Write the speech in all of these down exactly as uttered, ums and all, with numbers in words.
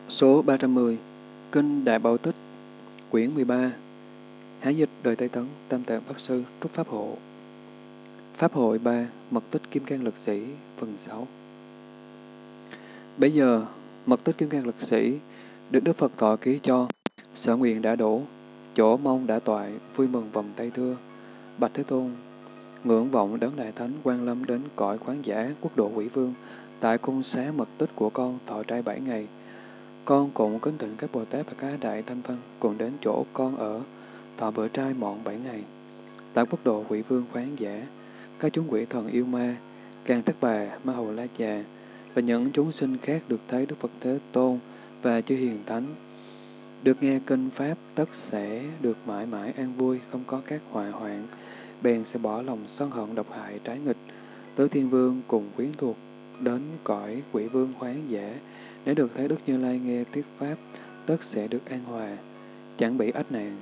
Số ba trăm mười. Kinh Đại Bảo Tích, quyển mười ba. Hán dịch đời Tây Tấn, Tam Tạng Pháp Sư, Trúc Pháp Hộ. Pháp hội ba, Mật tích Kim Cang Lực Sĩ, phần sáu. Bây giờ, mật tích Kim Cang Lực Sĩ được Đức Phật thọ ký cho, sở nguyện đã đủ, chỗ mong đã toại, vui mừng vòng tay thưa. Bạch Thế Tôn, ngưỡng vọng đấng đại thánh quan lâm đến cõi khoáng giả quốc độ Quỷ Vương, tại cung xá mật tích của con thọ trai bảy ngày. Con cũng kính thỉnh các Bồ Tát và các đại thanh văn cùng đến chỗ con ở, thọ bữa trai mọn bảy ngày. Tại quốc độ Quỷ Vương khoáng giả, các chúng quỷ thần yêu ma, Càng Tắc Bà, Ma Hầu La Già và những chúng sinh khác được thấy Đức Phật Thế Tôn và chư hiền thánh, được nghe kinh pháp, tất sẽ được mãi mãi an vui, không có các họa hoạn, bèn sẽ bỏ lòng sân hận độc hại trái nghịch. Tứ Thiên Vương cùng quyến thuộc đến cõi Quỷ Vương khoáng giả, nếu được thấy Đức Như Lai nghe thuyết pháp, tất sẽ được an hòa, chẳng bị ách nạn.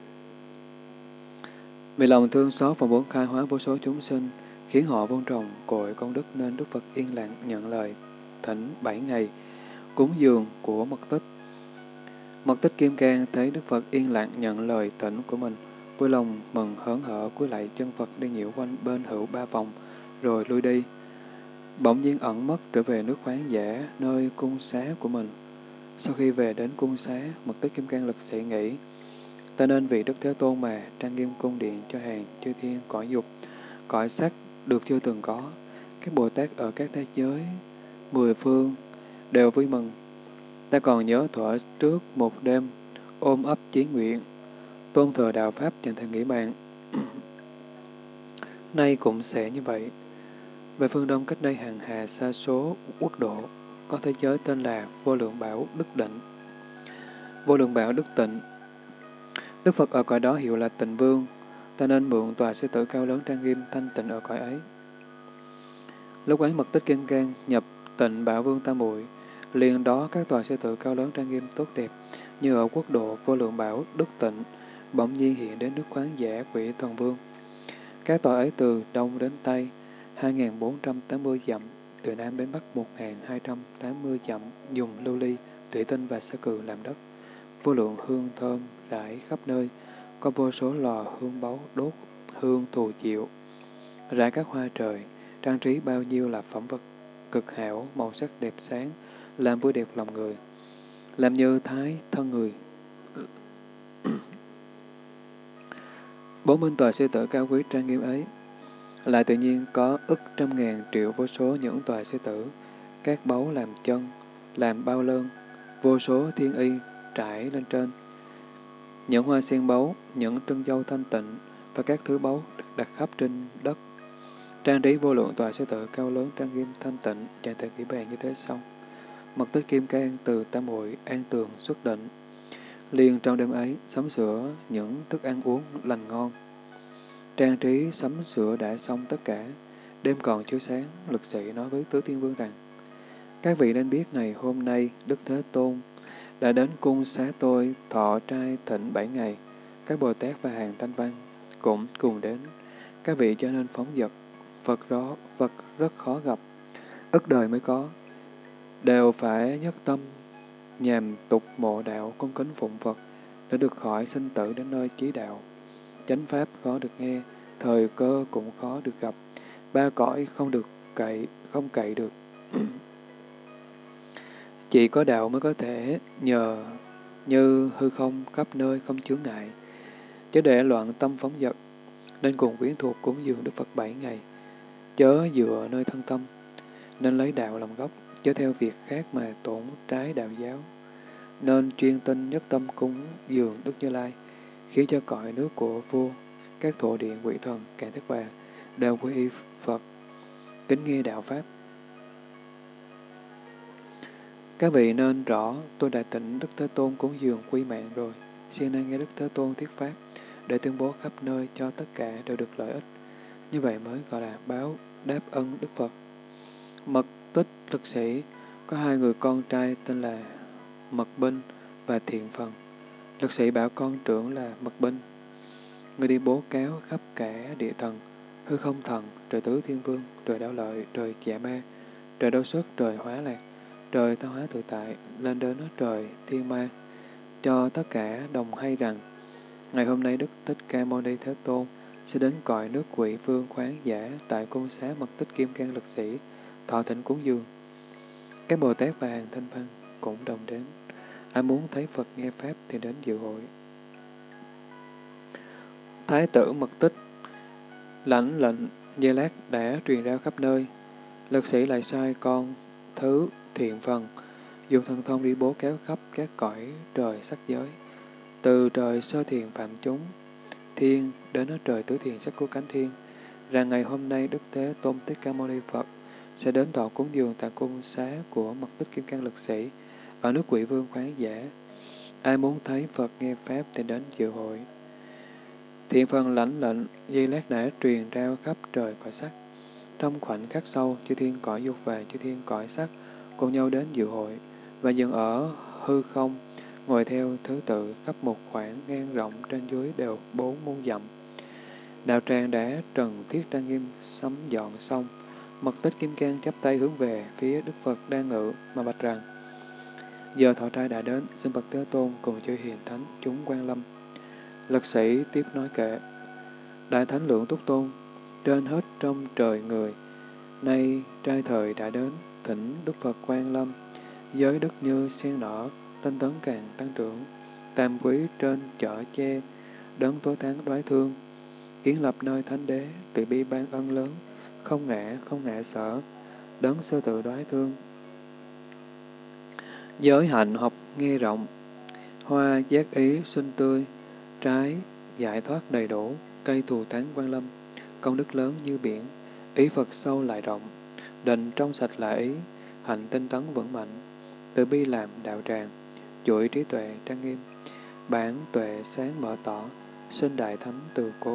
Vì lòng thương xót và muốn khai hóa vô số chúng sinh, khiến họ vun trồng cội công đức, nên Đức Phật yên lặng nhận lời thỉnh bảy ngày cúng dường của mật tích. Mật tích Kim Cang thấy Đức Phật yên lặng nhận lời thỉnh của mình, vui lòng mừng hớn hở cúi lạy chân Phật, đi nhiễu quanh bên hữu ba vòng, rồi lui đi. Bỗng nhiên ẩn mất trở về nước khoáng giả, nơi cung xá của mình. Sau khi về đến cung xá, mật tích Kim Cang Lực Sĩ nghĩ, ta nên vì Đức Thế Tôn mà trang nghiêm cung điện cho hàng chư thiên cõi dục, cõi sắc được chưa từng có. Các Bồ Tát ở các thế giới mười phương đều vui mừng. Ta còn nhớ thuở trước một đêm ôm ấp chí nguyện, tôn thờ đạo pháp chẳng thể nghĩ bàn. Nay cũng sẽ như vậy. Về phương Đông cách đây hàng hà sa số quốc độ, có thế giới tên là Vô Lượng Bảo Đức Định. Vô Lượng Bảo Đức Tịnh. Đức Phật ở cõi đó hiệu là Tịnh Vương, ta nên mượn tòa sư tử cao lớn trang nghiêm thanh tịnh ở cõi ấy. Lúc ấy mật tích Kim Cang nhập Tịnh Bảo Vương Tam Muội, liền đó các tòa sư tử cao lớn trang nghiêm tốt đẹp, như ở quốc độ Vô Lượng Bảo Đức Tịnh, bỗng nhiên hiện đến nước khoáng giả Quỷ Thần Vương. Các tòa ấy từ đông đến tây, hai nghìn bốn trăm tám mươi dặm, từ nam đến bắc một nghìn hai trăm tám mươi dặm, dùng lưu ly, thủy tinh và sa cừ làm đất. Vô lượng hương thơm rải khắp nơi, có vô số lò hương báu đốt hương thù diệu, rải các hoa trời, trang trí bao nhiêu là phẩm vật cực hảo, màu sắc đẹp sáng, làm vui đẹp lòng người, làm như thái thân người. Bốn bên tòa sư tử cao quý trang nghiêm ấy, lại tự nhiên có ức trăm ngàn triệu vô số những tòa sư tử, các báu làm chân, làm bao lơn, vô số thiên y trải lên trên. Những hoa sen báu, những trân dâu thanh tịnh và các thứ báu đặt khắp trên đất. Trang trí vô lượng tòa sư tử cao lớn trang nghiêm thanh tịnh, chẳng thể nghĩ bàn như thế xong. Mật tích Kim Cang từ Tam Muội an tường xuất định. Liền trong đêm ấy, sắm sửa những thức ăn uống lành ngon. Trang trí sắm sửa đã xong tất cả. Đêm còn chiếu sáng, Lực Sĩ nói với Tứ Thiên Vương rằng, các vị nên biết ngày hôm nay Đức Thế Tôn đã đến cung xá tôi thọ trai thịnh bảy ngày. Các Bồ Tát và hàng thanh văn cũng cùng đến. Các vị cho nên phóng dật, Phật đó Phật rất khó gặp, ức đời mới có. Đều phải nhất tâm, nhàm tục mộ đạo, cung kính phụng Phật, để được khỏi sinh tử đến nơi chí đạo. Chánh pháp khó được nghe, thời cơ cũng khó được gặp, ba cõi không được cậy, không cậy được. Chỉ có đạo mới có thể nhờ như hư không khắp nơi không chướng ngại, chớ để loạn tâm phóng dật, nên cùng quyến thuộc cúng dường Đức Phật bảy ngày. Chớ dựa nơi thân tâm, nên lấy đạo làm gốc, chớ theo việc khác mà tổn trái đạo giáo. Nên chuyên tinh nhất tâm cúng dường Đức Như Lai, khiến cho cõi nước của vua, các thổ điện quỷ thần, Càng Tắc Bà đều quy y Phật, kính nghe đạo Pháp. Các vị nên rõ, tôi đã tỉnh Đức Thế Tôn cúng dường quy mạng rồi, xin nên nghe Đức Thế Tôn thuyết Pháp, để tuyên bố khắp nơi cho tất cả đều được lợi ích. Như vậy mới gọi là báo đáp ân Đức Phật. Mật tích Lực Sĩ có hai người con trai tên là Mật Binh và Thiện Phần. Lực Sĩ bảo con trưởng là Mật Binh, người đi bố cáo khắp cả địa thần, hư không thần, trời Tứ Thiên Vương, trời Đao Lợi, trời Dạ Ma, trời Đao Xuất, trời Hóa Lạc, trời tạo hóa tự tại, lên đến trời thiên ma, cho tất cả đồng hay rằng, ngày hôm nay Đức Thích Ca Mâu Ni Thế Tôn sẽ đến cõi nước Quỷ Vương khoáng giả tại cung xá Mật Tích Kim Cang Lực Sĩ, thọ thịnh cúng dường. Các Bồ Tát và hàng thanh văn cũng đồng đến. Ai muốn thấy Phật nghe Pháp thì đến dự hội. Thái tử Mật Tích lãnh lệnh Di Lát đã truyền ra khắp nơi. Lực sĩ lại sai con thứ thiện phần, dùng thần thông đi bố kéo khắp các cõi trời sắc giới, từ trời sơ thiền phạm chúng thiên đến ở trời tứ thiền sắc cứu cánh thiên, rằng ngày hôm nay Đức Thế Tôn Thích Ca Mâu Ni Phật sẽ đến thọ cúng dường tại cung xá của Mật Tích Kim Cang Lực Sĩ ở nước Quỷ Vương khoáng giả. Ai muốn thấy Phật nghe Pháp thì đến dự hội. Thiện phần lãnh lệnh Di Lát đã truyền rao khắp trời cõi sắc. Trong khoảnh khắc sau, chư thiên cõi dục và chư thiên cõi sắc cùng nhau đến dự hội và dừng ở hư không, ngồi theo thứ tự khắp một khoảng ngang rộng trên dưới đều bốn muôn dặm. Đạo tràng đã trần thiết trang nghiêm sắm dọn xong. Mật Tích Kim Cang chắp tay hướng về phía Đức Phật đang ngự mà bạch rằng: giờ thọ trai đã đến, xin Bậc Thế Tôn cùng chư hiền thánh chúng quan lâm. Lực sĩ tiếp nói kệ: Đại Thánh Lượng Túc Tôn, trên hết trong trời người, nay trai thời đã đến, thỉnh Đức Phật quan lâm. Giới đức như sen nở, tinh tấn càng tăng trưởng, tam quý trên chở che, đấng tối thắng đoái thương, kiến lập nơi thánh đế, từ bi ban ân lớn, không ngã, không ngại sở, đấng sơ tự đoái thương. Giới hạnh học nghe rộng, hoa giác ý xinh tươi, trái giải thoát đầy đủ, cây thù thắng quan lâm, công đức lớn như biển, ý Phật sâu lại rộng, định trong sạch là ý, hạnh tinh tấn vững mạnh, từ bi làm đạo tràng, chuỗi trí tuệ trang nghiêm, bản tuệ sáng mở tỏ, sinh đại thánh từ cố.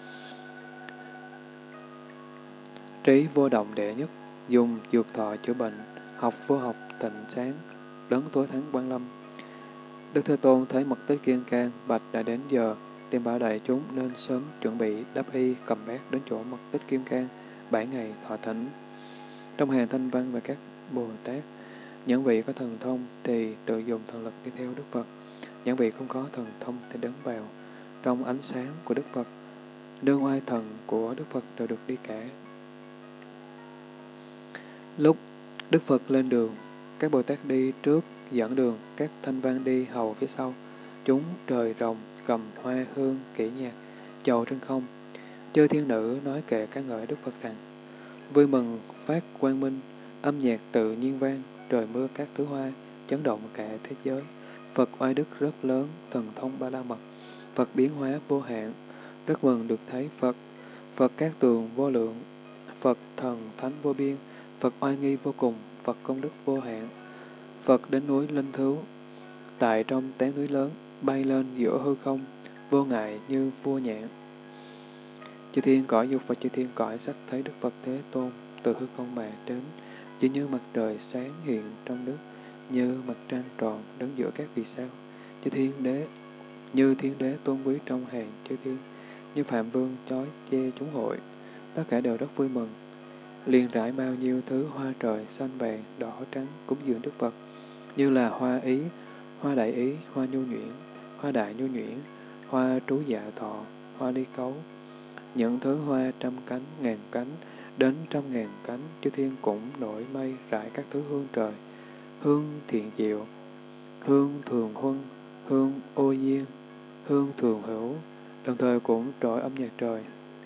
Trí vô động đệ nhất, dùng dược thọ chữa bệnh, học vô học tịnh sáng, đấng tối thắng quan lâm. Đức Thế Tôn thấy Mật Tích Kim Cang bạch đã đến giờ, tìm bảo đại chúng nên sớm chuẩn bị đắp y cầm bát đến chỗ Mật Tích Kim Cang, bảy ngày thọ thỉnh. Trong hàng thanh văn và các Bồ Tát, những vị có thần thông thì tự dùng thần lực đi theo Đức Phật, những vị không có thần thông thì đứng vào trong ánh sáng của Đức Phật, nương oai thần của Đức Phật đều được đi cả. Lúc Đức Phật lên đường, các Bồ Tát đi trước dẫn đường, các thanh văn đi hầu phía sau. Chúng trời rồng, cầm hoa hương, kỹ nhạc, chầu trên không. Chư thiên nữ nói kệ ca ngợi Đức Phật rằng: vui mừng phát quang minh, âm nhạc tự nhiên vang, trời mưa các thứ hoa, chấn động cả thế giới. Phật oai đức rất lớn, thần thông ba la mật, Phật biến hóa vô hạn, rất mừng được thấy Phật. Phật các tường vô lượng, Phật thần thánh vô biên, Phật oai nghi vô cùng, Phật công đức vô hạn. Phật đến núi Linh Thứu, tại trong tán núi lớn, bay lên giữa hư không, vô ngại như vua nhạn. Chư thiên cõi dục và chư thiên cõi sắc thấy Đức Phật Thế Tôn từ hư không mà đến, chỉ như mặt trời sáng hiện trong nước, như mặt trăng tròn đứng giữa các vì sao. Chư thiên đế, như thiên đế tôn quý trong hàng chư thiên, như phạm vương chói che chúng hội, tất cả đều rất vui mừng. Liền rải bao nhiêu thứ hoa trời xanh vàng, đỏ trắng cúng dường Đức Phật, như là hoa ý, hoa đại ý, hoa nhu nhuyễn, hoa đại nhu nhuyễn, hoa trú dạ thọ, hoa ly cấu. Những thứ hoa trăm cánh, ngàn cánh, đến trăm ngàn cánh, chư thiên cũng nổi mây rải các thứ hương trời, hương thiện diệu, hương thường huân, hương ô diên, hương thường hữu, đồng thời cũng trội âm nhạc trời.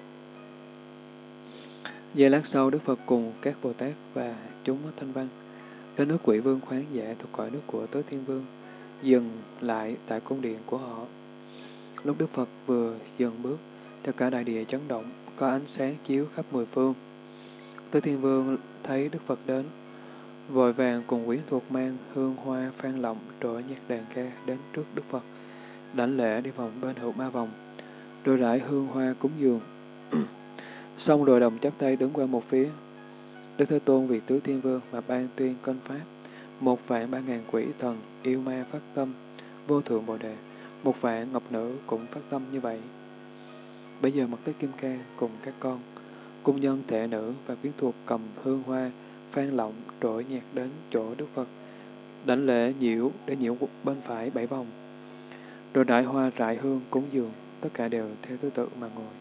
Giây lát sau, Đức Phật cùng các Bồ Tát và chúng thanh văn đến nước Quỷ Vương khoáng giả thuộc cõi nước của Tứ Thiên Vương, dừng lại tại cung điện của họ. Lúc Đức Phật vừa dừng bước, tất cả đại địa chấn động, có ánh sáng chiếu khắp mười phương. Tứ Thiên Vương thấy Đức Phật đến, vội vàng cùng quyến thuộc mang hương hoa phan lộng trội nhạc đàn ca đến trước Đức Phật, đảnh lễ đi vòng bên hữu ba vòng, rồi rải hương hoa cúng dường. Xong rồi đồng chắp tay đứng qua một phía. Đức Thế Tôn vì Tứ Thiên Vương mà ban tuyên kinh pháp, một vạn ba ngàn quỷ thần yêu ma phát tâm vô thượng bồ đề, một vạn ngọc nữ cũng phát tâm như vậy. Bây giờ Mật Tích Kim Cang cùng các con, cung nhân thể nữ và quyến thuộc cầm hương hoa phan lộng trỗi nhạc đến chỗ Đức Phật, đảnh lễ nhiễu để nhiễu bên phải bảy vòng, rồi đại hoa rải hương cúng dường, tất cả đều theo thứ tự mà ngồi.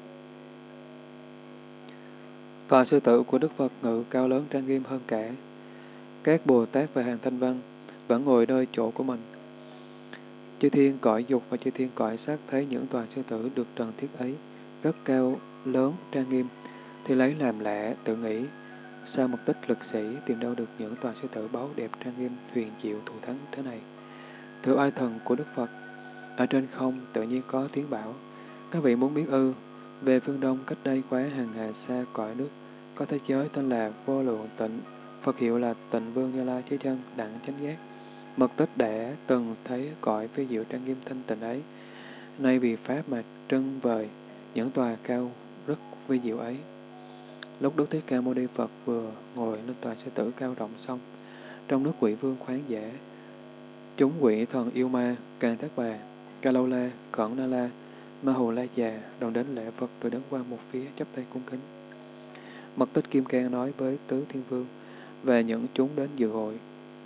Tòa sư tử của Đức Phật ngự cao lớn trang nghiêm hơn cả. Các Bồ Tát và hàng thanh văn vẫn ngồi nơi chỗ của mình. Chư thiên cõi dục và chư thiên cõi sắc thấy những tòa sư tử được trần thiết ấy rất cao lớn trang nghiêm, thì lấy làm lạ, tự nghĩ sao một tích lực sĩ tìm đâu được những tòa sư tử báu đẹp trang nghiêm huyền diệu thù thắng thế này. Thưa oai thần của Đức Phật, ở trên không tự nhiên có tiếng bảo: các vị muốn biết ư? Về phương đông cách đây quá hàng hà xa cõi nước, có thế giới tên là Vô Lượng Tịnh, Phật hiệu là Tịnh Vương Như Lai Thế Chân đẳng chánh giác. Mật tích đã từng thấy cõi phi diệu trang nghiêm thanh tịnh ấy, nay vì pháp mà trưng vời những tòa cao rất vi diệu ấy. Lúc Đức Thích Ca Mâu Ni Phật vừa ngồi lên tòa sư tử cao rộng xong, trong nước quỷ vương khoáng dã, chúng quỷ thần yêu ma, Càn Thác Bà, Ca Lâu La, Cẩn Na La, Ma Hồ La Già đồng đến lễ Phật rồi đứng qua một phía chắp tay cung kính. Mật tích Kim Cang nói với Tứ Thiên Vương và những chúng đến dự hội: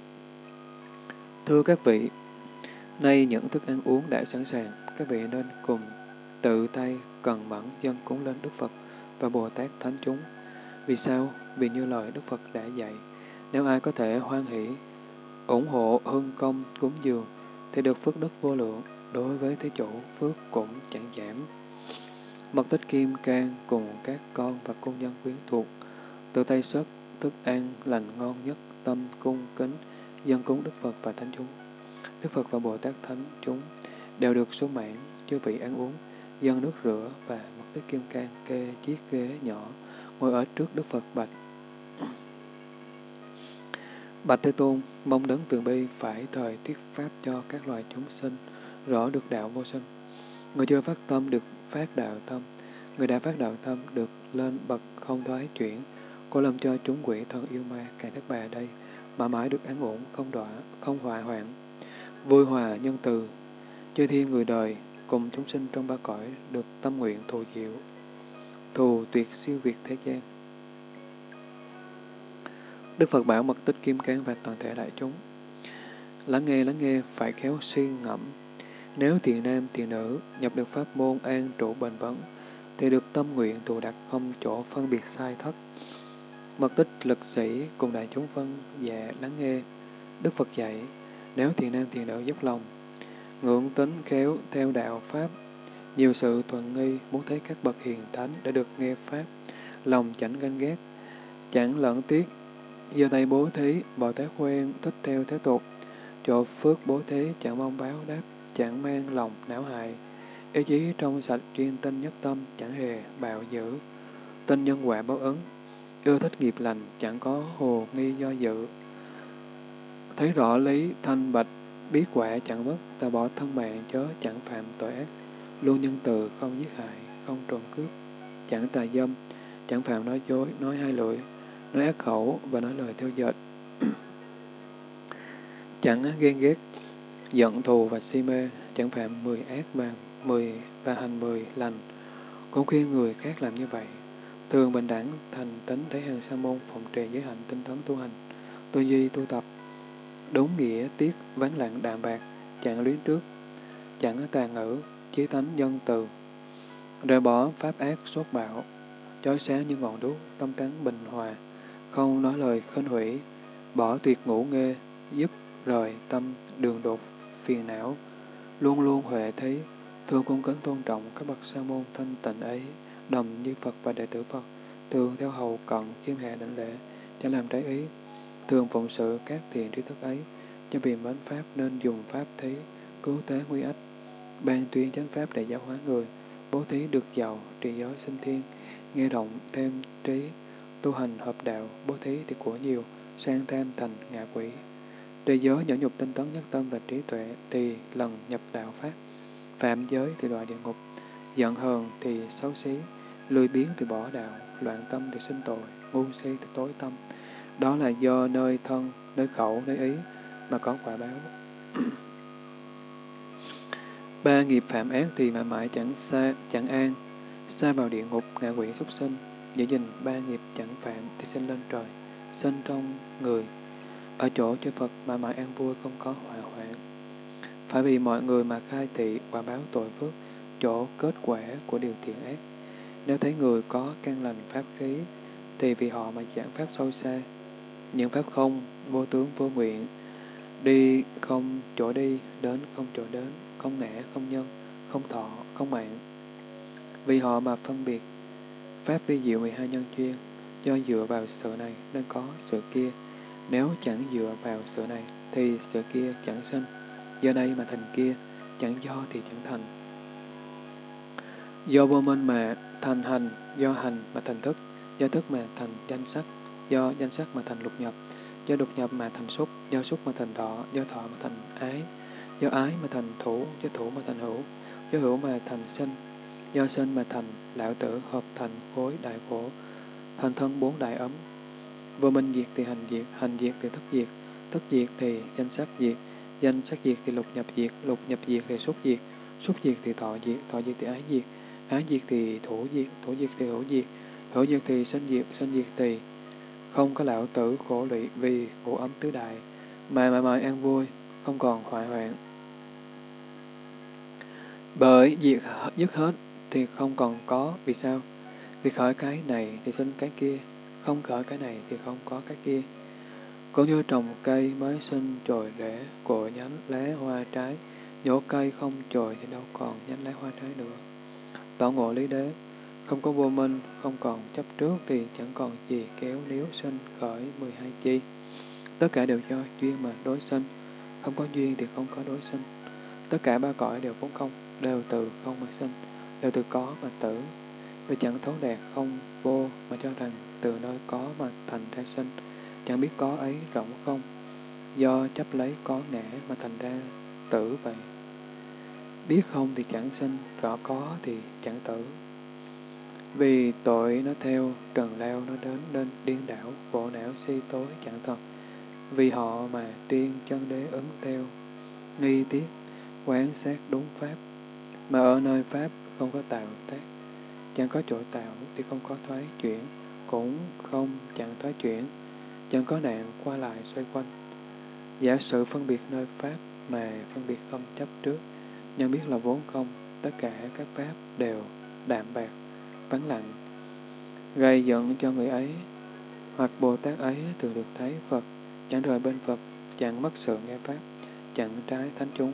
thưa các vị, nay những thức ăn uống đã sẵn sàng, các vị nên cùng tự tay cần mẫn dâng cúng lên Đức Phật và Bồ Tát Thánh chúng. Vì sao? Vì như lời Đức Phật đã dạy, nếu ai có thể hoan hỷ, ủng hộ hương công cúng dường, thì được phước đức vô lượng, đối với thế chủ phước cũng chẳng giảm. Mật tích Kim Cang cùng các con và cung nhân quyến thuộc, tự tay xớt thức ăn lành ngon nhất, tâm cung kính dâng cúng Đức Phật và Thánh chúng. Đức Phật và Bồ Tát Thánh chúng đều được sung mãn, chư vị ăn uống, dâng nước rửa, và mật tích Kim Cang kê chiếc ghế nhỏ ngồi ở trước Đức Phật bạch: bạch Thế Tôn, mong đấng từ bi phải thời thuyết pháp cho các loài chúng sinh rõ được đạo vô sinh. Người chưa phát tâm được phát đạo tâm, người đã phát đạo tâm được lên bậc không thoái chuyển. Cô làm cho chúng quỷ thần yêu ma Càn Thác Bà đây mà mãi được an ổn, không đọa, không họa hoạn, vui hòa nhân từ. Chư thiên người đời cùng chúng sinh trong ba cõi được tâm nguyện thù diệu, thù tuyệt siêu việt thế gian. Đức Phật bảo mật tích Kim Cang và toàn thể đại chúng: lắng nghe, lắng nghe, phải khéo suy ngẫm. Nếu thiện nam, thiện nữ nhập được pháp môn an trụ bền vững, thì được tâm nguyện thù đặc, không chỗ phân biệt sai thất. Mật tích lực sĩ cùng đại chúng phân dạ lắng nghe. Đức Phật dạy: nếu thiện nam, thiện nữ dốc lòng, ngưỡng tính khéo theo đạo pháp, nhiều sự thuận nghi, muốn thấy các bậc hiền thánh để được nghe pháp, lòng chẳng ganh ghét, chẳng lẫn tiếc, giơ tay bố thí, Bồ Tát quen thích theo thế tục, chỗ phước bố thí chẳng mong báo đáp, chẳng mang lòng não hại, ý chí trong sạch chuyên tinh nhất tâm, chẳng hề bạo dữ, tin nhân quả báo ứng, ưa thích nghiệp lành, chẳng có hồ nghi do dự, thấy rõ lý thanh bạch, biết quả chẳng mất, ta bỏ thân mạng chớ chẳng phạm tội ác, luôn nhân từ, không giết hại, không trộm cướp, chẳng tà dâm, chẳng phạm nói dối, nói hai lưỡi, nói ác khẩu và nói lời theo dệt, chẳng ghen ghét, giận thù và si mê, chẳng phạm mười ác mà mười và hành mười lành, cũng khuyên người khác làm như vậy. Thường bình đẳng, thành tính thấy hàng sa môn, phụng trì giới hạnh tinh tấn tu hành, tu duy tu tập, đúng nghĩa tiết, vắng lặng đạm bạc, chẳng luyến trước, chẳng tàn ngữ, chí tánh nhân từ, rời bỏ pháp ác sốt bạo, chói sáng như ngọn đuốc, tâm tánh bình hòa, không nói lời khinh hủy, bỏ tuyệt ngũ nghê, dứt rời tâm đường đột phiền não, luôn luôn huệ thấy, thường cung kính tôn trọng các bậc sa môn thanh tịnh ấy, đồng như Phật và đệ tử Phật, thường theo hầu cận khiêm hạ đảnh lễ, chẳng làm trái ý, thường phụng sự các thiện trí thức ấy, cho vì mến pháp nên dùng pháp thí, cứu tế nguy ách, ban tuyên chánh pháp để giáo hóa người, bố thí được giàu, trì giới sinh thiên, nghe rộng thêm trí, tu hành hợp đạo, bố thí thì của nhiều, sang tham thành ngạ quỷ. Trì giới nhẫn nhục tinh tấn nhất tâm và trí tuệ thì lần nhập đạo pháp, phạm giới thì đọa địa ngục, giận hờn thì xấu xí, lười biếng thì bỏ đạo, loạn tâm thì sinh tội, ngu si thì tối tâm. Đó là do nơi thân, nơi khẩu, nơi ý mà có quả báo. Ba nghiệp phạm ác thì mãi mãi chẳng xa, chẳng an, xa vào địa ngục, ngạ quỷ súc sinh, giữ gìn ba nghiệp chẳng phạm thì sinh lên trời, sinh trong người. Ở chỗ chư Phật mãi mãi an vui, không có họa hoạn. Phải vì mọi người mà khai thị quả báo tội phước, chỗ kết quả của điều thiện ác. Nếu thấy người có căn lành pháp khí, thì vì họ mà giảng pháp sâu xa. Những pháp không, vô tướng vô nguyện, đi không chỗ đi, đến không chỗ đến, không ngã, không nhân, không thọ, không mạng. Vì họ mà phân biệt pháp vi diệu mười hai nhân duyên, do dựa vào sự này nên có sự kia. Nếu chẳng dựa vào sự này, thì sự kia chẳng sinh. Do đây mà thành kia, chẳng do thì chẳng thành. Do vô minh mà thành hành, do hành mà thành thức, do thức mà thành danh sắc, do danh sắc mà thành lục nhập, do lục nhập mà thành xúc, do xúc mà thành thọ, do thọ mà thành ái, do ái mà thành thủ, do thủ mà thành hữu, do hữu mà thành sinh, do sinh mà thành lão tử, hợp thành khối đại khổ, thành thân bốn đại ấm. Vô minh diệt thì hành diệt, hành diệt thì thức diệt, thức diệt thì danh sắc diệt, danh sắc diệt thì lục nhập diệt, lục nhập diệt thì xúc diệt, xúc diệt thì thọ diệt, thọ diệt thì ái diệt, ái diệt thì thủ diệt, thủ diệt thì hữu diệt, hữu diệt thì sinh diệt, sinh diệt thì không có lão tử khổ lụy, vì khổ ấm tứ đại, mà mãi mãi an vui, không còn hoại hoạn. Bởi diệt dứt hết thì không còn có, vì sao? Vì khởi cái này thì sinh cái kia, không khởi cái này thì không có cái kia. Cũng như trồng cây mới sinh chồi rễ, cội nhánh, lá, hoa, trái, nhổ cây không chồi thì đâu còn nhánh lá hoa trái nữa. Tỏ ngộ lý đế, không có vô minh, không còn chấp trước thì chẳng còn gì kéo níu sinh khởi mười hai chi. Tất cả đều do duyên mà đối sinh, không có duyên thì không có đối sinh. Tất cả ba cõi đều vốn không, đều từ không mà sinh, đều từ có mà tử. Vì chẳng thấu đạt không vô mà cho rằng từ nơi có mà thành ra sinh, chẳng biết có ấy rộng không, do chấp lấy có ngã mà thành ra tử vậy. Biết không thì chẳng sinh, rõ có thì chẳng tử. Vì tội nó theo, trần lao nó đến nên điên đảo, khổ não si tối chẳng thật. Vì họ mà tiên chân đế ứng theo, nghi tiết, quán sát đúng pháp, mà ở nơi pháp không có tạo tác. Chẳng có chỗ tạo thì không có thoái chuyển, cũng không chẳng thoái chuyển, chẳng có nạn qua lại xoay quanh. Giả sử phân biệt nơi pháp mà phân biệt không chấp trước, nhưng biết là vốn không, tất cả các pháp đều đạm bạc, vắng lặng, gây giận cho người ấy, hoặc Bồ Tát ấy thường được thấy Phật, chẳng rời bên Phật, chẳng mất sự nghe pháp, chẳng trái thánh chúng.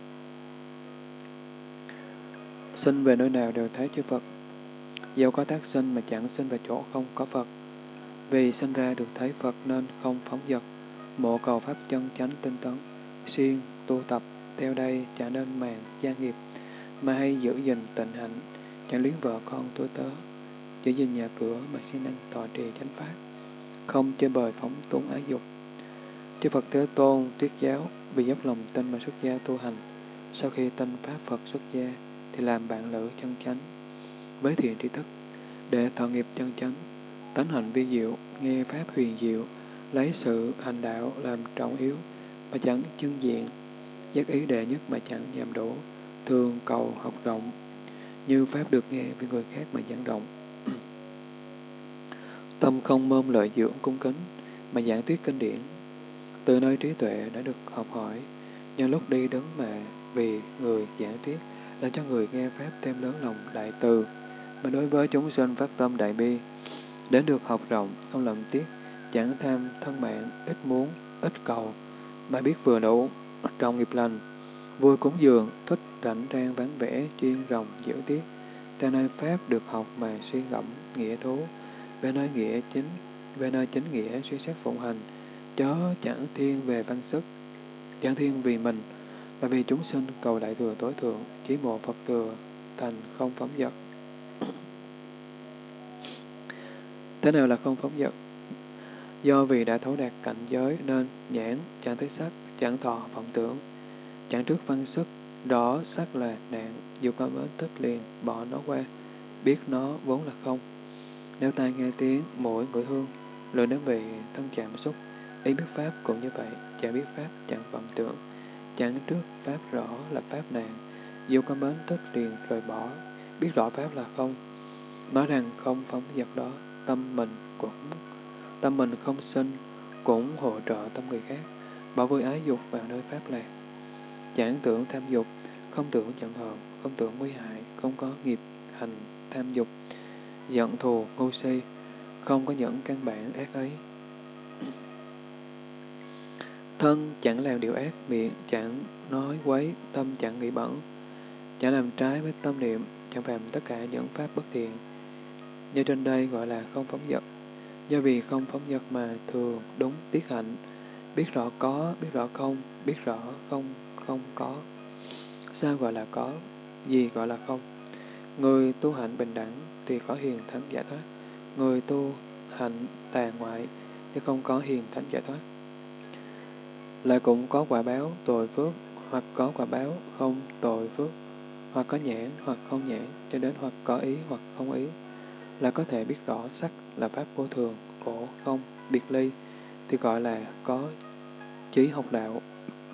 Sinh về nơi nào đều thấy chư Phật, dẫu có tác sinh mà chẳng sinh về chỗ không có Phật. Vì sinh ra được thấy Phật nên không phóng dật, mộ cầu pháp chân chánh tinh tấn, siêng tu tập, theo đây chẳng nên màng gia nghiệp, mà hay giữ gìn tịnh hạnh, chẳng luyến vợ con tôi tớ, giữ gìn nhà cửa mà siêng năng tọa trì chánh pháp, không chơi bời phóng túng ái dục. Chư Phật Thế Tôn thuyết giáo vì dốc lòng tin mà xuất gia tu hành, sau khi tin pháp Phật xuất gia thì làm bạn lữ chân chánh với thiện tri thức, để thọ nghiệp chân chánh, tánh hạnh vi diệu, nghe pháp huyền diệu, lấy sự hành đạo làm trọng yếu mà chẳng chân diện, giác ý đệ nhất mà chẳng nhàm đổ, thường cầu học rộng, như pháp được nghe vì người khác mà giảng rộng. Tâm không mơm lợi dưỡng cung kính mà giảng thuyết kinh điển, từ nơi trí tuệ đã được học hỏi, nhân lúc đi đứng mà vì người giảng thuyết, làm cho người nghe pháp thêm lớn lòng đại từ, mà đối với chúng sinh phát tâm đại bi, đến được học rộng, không lầm tiếc, chẳng tham thân mạng, ít muốn, ít cầu, mà biết vừa đủ, trong nghiệp lành, vui cúng dường, thích rảnh rang vắng vẻ, chuyên ròng giữ tiết, theo nơi pháp được học mà suy gẫm nghĩa thú, về nơi nghĩa chính, về nơi chính nghĩa suy xét phụng hành, chớ chẳng thiên về văn sức, chẳng thiên vì mình, mà vì chúng sinh cầu đại thừa tối thượng, chỉ mộ Phật thừa, thành không phóng dật. Thế nào là không phóng dật? Do vì đã thấu đạt cảnh giới nên nhãn chẳng thấy sắc, chẳng thọ vọng tưởng, chẳng trước văn sức, rõ sắc là nạn, dù có mến thích liền bỏ nó qua, biết nó vốn là không. Nếu tai nghe tiếng, mũi ngửi hương, lưỡi nếm vị, thân chạm xúc, ý biết pháp cũng như vậy, chẳng biết pháp chẳng vọng tưởng, chẳng trước pháp rõ là pháp nạn, dù có mến thích liền rời bỏ, biết rõ pháp là không. Nói rằng không phóng dật đó, tâm mình cũng tâm mình không sinh, cũng hỗ trợ tâm người khác, bỏ vui ái dục vào nơi pháp lạc. Chẳng tưởng tham dục, không tưởng giận hờn, không tưởng nguy hại, không có nghiệp hành tham dục, giận thù, ngu si, không có những căn bản ác ấy. Thân chẳng làm điều ác, miệng chẳng nói quấy, tâm chẳng nghĩ bẩn, chẳng làm trái với tâm niệm, chẳng phạm tất cả những pháp bất thiện. Như trên đây gọi là không phóng dật. Do vì không phóng dật mà thường đúng tiết hạnh, biết rõ có, biết rõ không, biết rõ không, không có. Sao gọi là có? Gì gọi là không? Người tu hạnh bình đẳng thì có hiền thánh giải thoát. Người tu hạnh tà ngoại thì không có hiền thánh giải thoát. Lại cũng có quả báo tội phước, hoặc có quả báo không tội phước, hoặc có nhãn hoặc không nhãn, cho đến hoặc có ý hoặc không ý. Là có thể biết rõ sắc là pháp vô thường, khổ, không, biệt ly, thì gọi là có chí học đạo.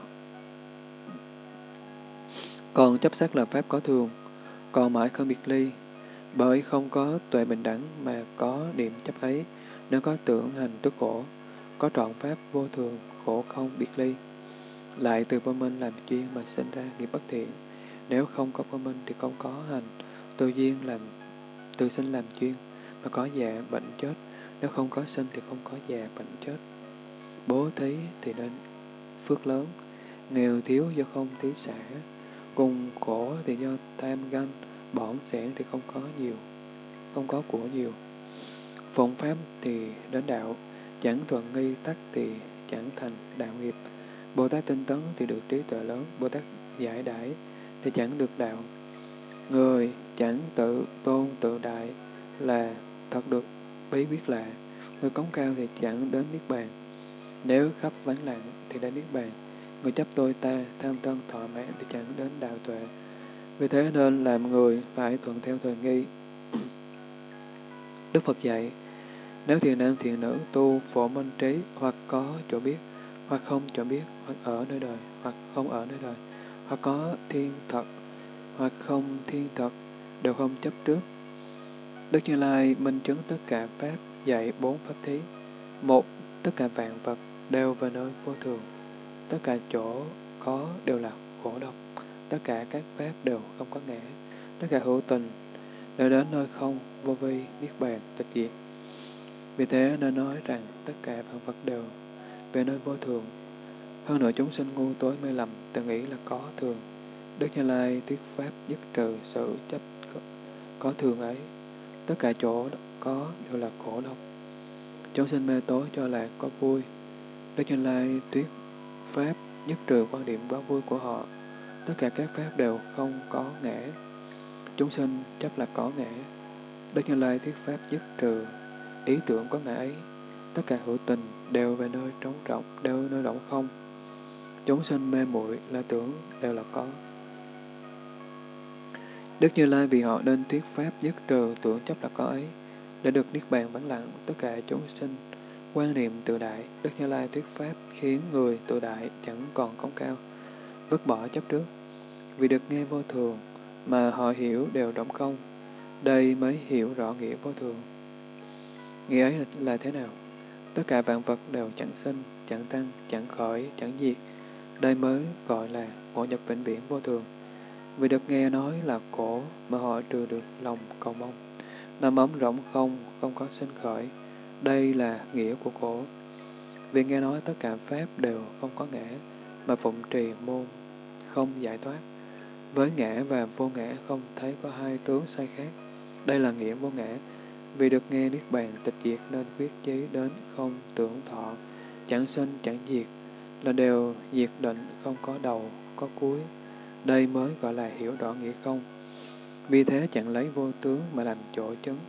Còn chấp sắc là pháp có thường, còn mãi không biệt ly, bởi không có tuệ bình đẳng mà có niệm chấp ấy, nếu có tưởng hành tức khổ, có trọn pháp vô thường, khổ không biệt ly. Lại từ vô minh làm chuyên mà sinh ra nghiệp bất thiện, nếu không có vô minh thì không có hành, từ duyên làm từ sinh làm chuyên, mà có già bệnh chết, nếu không có sinh thì không có già bệnh chết. Bố thí thì nên phước lớn, nghèo thiếu do không thí xả, cùng khổ thì do tham ganh, bỏng sẻn thì không có nhiều, không có của nhiều. Phụng pháp thì đến đạo, chẳng thuận nghi tắc thì chẳng thành đạo nghiệp. Bồ Tát tinh tấn thì được trí tuệ lớn, Bồ Tát giải đãi thì chẳng được đạo. Người chẳng tự tôn tự đại là thật được bí quyết lạ. Người cống cao thì chẳng đến Niết Bàn. Nếu khắp vắng lặng thì đến Niết Bàn. Người chấp tôi ta, tham tân thọ mãn thì chẳng đến đạo tuệ. Vì thế nên làm người phải thuận theo thời nghi. Đức Phật dạy, nếu thiện nam thiện nữ tu phổ minh trí, hoặc có chỗ biết, hoặc không chỗ biết, hoặc ở nơi đời, hoặc không ở nơi đời, hoặc có thiên thật, hoặc không thiên thật, đều không chấp trước. Đức Như Lai minh chứng tất cả pháp, dạy bốn pháp thí. Một, tất cả vạn vật đều về nơi vô thường, tất cả chỗ có đều là khổ độc, tất cả các pháp đều không có ngã, tất cả hữu tình đều đến nơi không, vô vi, niết bàn, tịch diệt. Vì thế nên nói rằng tất cả vạn vật đều về nơi vô thường. Hơn nữa chúng sinh ngu tối mê lầm, tự nghĩ là có thường. Đức Như Lai thuyết pháp dứt trừ sự chấp có thường ấy. Tất cả chỗ có đều là khổ độc. Chúng sinh mê tối cho là có vui. Đức Như Lai thuyết pháp dứt trừ quan điểm có vui của họ. Tất cả các pháp đều không có ngã. Chúng sinh chấp là có ngã. Đức Như Lai thuyết pháp dứt trừ ý tưởng có ngã ấy. Tất cả hữu tình đều về nơi trống rộng, đều nơi rộng không. Chúng sinh mê muội là tưởng đều là có. Đức Như Lai vì họ nên thuyết pháp dứt trừ tưởng chấp là có ấy, để được niết bàn vắng lặng. Tất cả chúng sinh quan niệm tự đại, Đức Như Lai thuyết pháp khiến người tự đại chẳng còn công cao, vứt bỏ chấp trước. Vì được nghe vô thường mà họ hiểu đều rỗng không, đây mới hiểu rõ nghĩa vô thường. Nghĩa ấy là thế nào? Tất cả vạn vật đều chẳng sinh, chẳng tăng, chẳng khởi, chẳng diệt, đây mới gọi là ngộ nhập vĩnh viễn vô thường. Vì được nghe nói là khổ mà họ trừ được lòng cầu mong. Nằm ấm rỗng không, không có sinh khởi. Đây là nghĩa của khổ. Vì nghe nói tất cả pháp đều không có ngã, mà phụng trì môn không giải thoát. Với ngã và vô ngã không thấy có hai tướng sai khác. Đây là nghĩa vô ngã. Vì được nghe niết bàn tịch diệt nên quyết chí đến không tưởng thọ, chẳng sinh chẳng diệt, là đều diệt định, không có đầu, có cuối. Đây mới gọi là hiểu rõ nghĩa không. Vì thế chẳng lấy vô tướng mà làm chỗ chứng.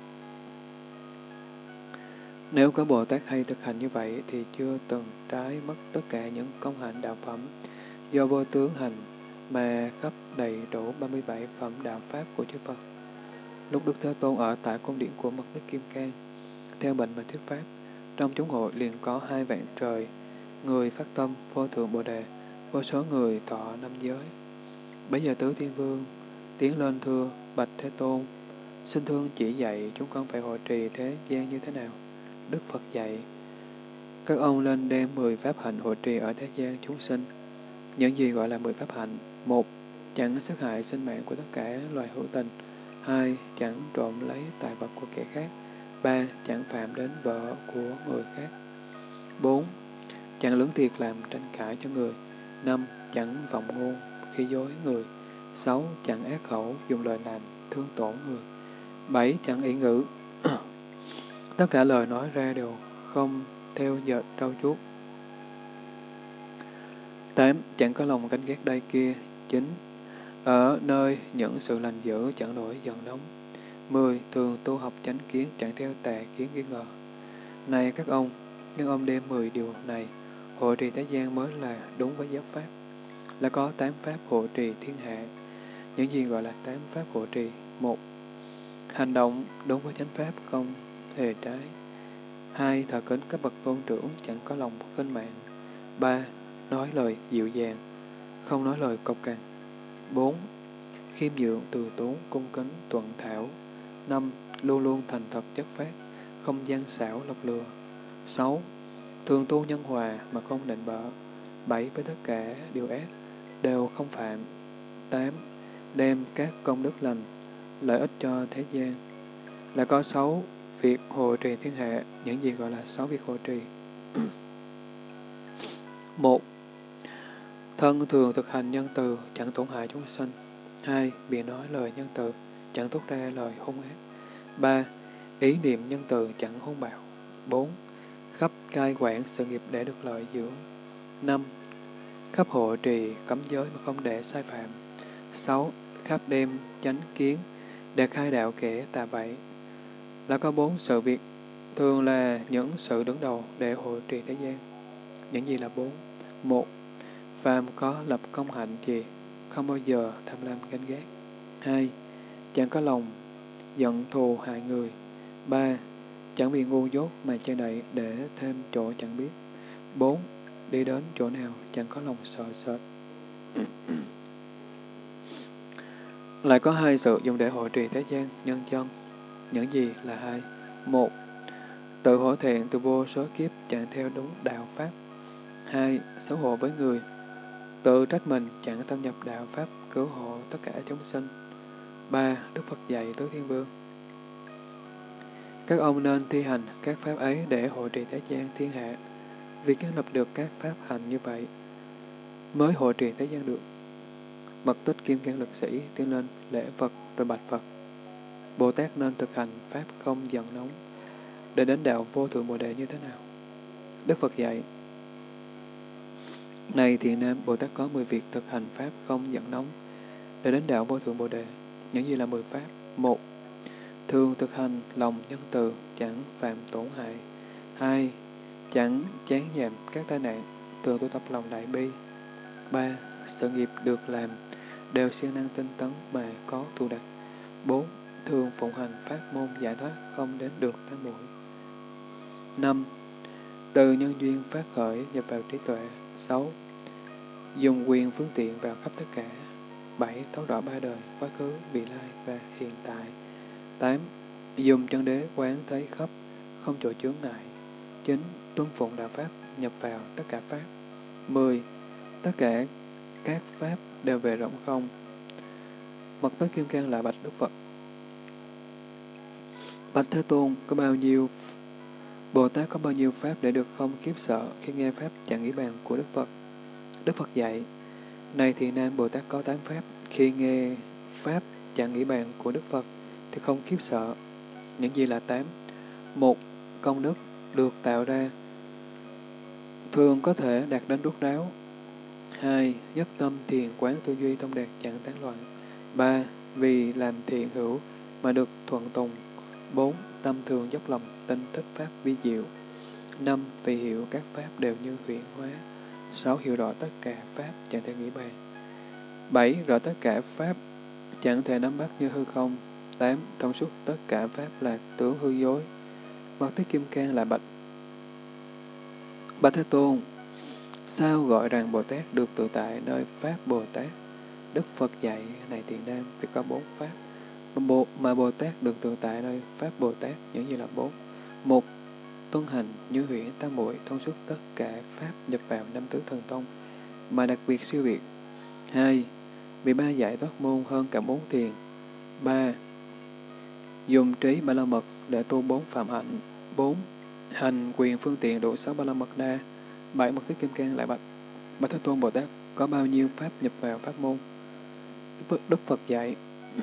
Nếu có Bồ Tát hay thực hành như vậy thì chưa từng trái mất tất cả những công hạnh đạo phẩm do vô tướng hành mà khắp đầy đủ ba mươi bảy phẩm đạo pháp của chư Phật. Lúc Đức Thế Tôn ở tại cung điện của Mật Tích Kim Cang, theo bệnh mà thuyết pháp, trong chúng hội liền có hai vạn trời, người phát tâm vô thượng Bồ Đề, vô số người thọ năm giới. Bấy giờ Tứ Thiên Vương tiến lên thưa bạch Thế Tôn, xin thương chỉ dạy chúng con phải hộ trì thế gian như thế nào. Đức Phật dạy, các ông lên đem mười pháp hạnh hộ trì ở thế gian chúng sinh. Những gì gọi là mười pháp hạnh? Một, chẳng sát hại sinh mạng của tất cả loài hữu tình. Hai, chẳng trộm lấy tài vật của kẻ khác. Ba, chẳng phạm đến vợ của người khác. Bốn, chẳng lưỡng thiệt làm tranh cãi cho người. Năm, chẳng vọng ngôn khi dối người. Sáu, chẳng ác khẩu dùng lời làm thương tổn người. Bảy, chẳng ỷ ngữ. Tất cả lời nói ra đều không theo dệt trau chuốt. Tám, chẳng có lòng canh ghét đây kia. Chín, ở nơi những sự lành dữ chẳng nổi giận nóng. Mười, thường tu học chánh kiến chẳng theo tà kiến nghi ngờ. Này các ông, nhưng ông đem mười điều này hộ trì thế gian mới là đúng với giáo pháp. Là có tám pháp hộ trì thiên hạ. Những gì gọi là tám pháp hộ trì? Một, hành động đúng với chánh pháp không hề trái. Hai, thờ kính các bậc tôn trưởng chẳng có lòng khinh mạng. Ba, nói lời dịu dàng, không nói lời cộc cằn. Bốn, khiêm nhượng từ tốn cung kính thuận thảo. Năm, luôn luôn thành thật chất phát, không gian xảo lọc lừa. Sáu, thường tu nhân hòa mà không nịnh bợ. Bảy, với tất cả điều ác đều không phạm. Tám, đem các công đức lành lợi ích cho thế gian. Là có sáu việc hộ trì thiên hạ. Những gì gọi là sáu việc hộ trì? Một, thân thường thực hành nhân từ, chẳng tổn hại chúng sinh. Hai, miệng nói lời nhân từ, chẳng thốt ra lời hung ác. Ba, ý niệm nhân từ, chẳng hung bạo. Bốn, khắp cai quản sự nghiệp để được lợi dưỡng. Năm, khắp hộ trì cấm giới mà không để sai phạm. Sáu, khắp đem chánh kiến để khai đạo kẻ tà bậy. Là có bốn sự việc, thường là những sự đứng đầu để hộ trì thế gian. Những gì là bốn? Một, phàm có lập công hạnh gì, không bao giờ tham lam ganh ghét. Hai, chẳng có lòng giận thù hại người. Ba, chẳng vì ngu dốt mà che đậy để thêm chỗ chẳng biết. Bốn, đi đến chỗ nào chẳng có lòng sợ sệt. Lại có hai sự dùng để hộ trì thế gian nhân chân. Những gì là hai? Một, tự hổ thẹn từ vô số kiếp chẳng theo đúng đạo pháp. Hai, xấu hổ với người, tự trách mình chẳng thâm nhập đạo pháp cứu hộ tất cả chúng sinh. Ba, Đức Phật dạy tứ thiên vương, các ông nên thi hành các pháp ấy để hộ trì thế gian thiên hạ. Vì kiến lập được các pháp hành như vậy, mới hộ trì thế gian được. Mật tích kim cang lực sĩ tiến lên lễ Phật rồi bạch Phật. Bồ Tát nên thực hành pháp không giận nóng để đến đạo vô thượng Bồ Đề như thế nào? Đức Phật dạy, này thiện nam, Bồ Tát có mười việc thực hành pháp không giận nóng để đến đạo vô thượng Bồ Đề. Những gì là mười pháp? Một, thường thực hành lòng nhân từ, chẳng phạm tổn hại. Hai, chẳng chán giảm các tai nạn, thường tu tập lòng đại bi. Ba, sự nghiệp được làm đều siêng năng tinh tấn mà có tu đạt. Bốn, thường phụng hành pháp môn giải thoát không đến được tam muội. Năm, từ nhân duyên phát khởi nhập vào trí tuệ. Sáu, dùng quyền phương tiện vào khắp tất cả. Bảy, thấu rõ ba đời, quá khứ, vị lai và hiện tại. Tám, dùng chân đế quán thấy khắp, không chỗ chướng ngại. Chín, tuân phụng đạo pháp, nhập vào tất cả pháp. Mười, tất cả các pháp đều về rộng không. Mật tích kim cang lại bạch Đức Phật, bạch Thế Tôn, có bao nhiêu Bồ Tát có bao nhiêu pháp để được không khiếp sợ khi nghe pháp chẳng nghĩ bàn của Đức Phật? Đức Phật dạy, này thiện nam, Bồ Tát có tám pháp, khi nghe pháp chẳng nghĩ bàn của Đức Phật thì không khiếp sợ. Những gì là tám? Một, công đức được tạo ra thường có thể đạt đến rốt ráo. Hai, nhất tâm thiền quán tư duy thông đạt chẳng tán loạn. Ba, vì làm thiện hữu mà được thuận tùng. Bốn, tâm thường dốc lòng tinh thích pháp vi diệu. Năm, vì hiểu các pháp đều như huyễn hóa. Sáu, hiểu rõ tất cả pháp chẳng thể nghĩ bàn. Bảy, rõ tất cả pháp chẳng thể nắm bắt như hư không. Tám, thông suốt tất cả pháp là tướng hư dối. Mật tích kim cang là bạch Bạch Thế Tôn, sao gọi rằng Bồ Tát được tự tại nơi pháp Bồ Tát? Đức Phật dạy, này thiện nam, vì có bốn pháp mà Bồ, mà Bồ Tát được tự tại nơi pháp Bồ Tát. Những gì là bốn? Một, tuân hành như huyễn tam muội thông suốt tất cả pháp nhập vào năm tứ thần tông, mà đặc biệt siêu việt. Hai, vì ba giải thoát môn hơn cả bốn thiền. Ba, dùng trí ba la mật để tu bốn phạm hạnh. Bốn, hành quyền phương tiện đủ sáu ba la mật đa. Bảy, Mật Tích Kim Cang lại bạch: Bạch Thế Tôn Bồ Tát có bao nhiêu pháp nhập vào pháp môn? Đức Phật dạy: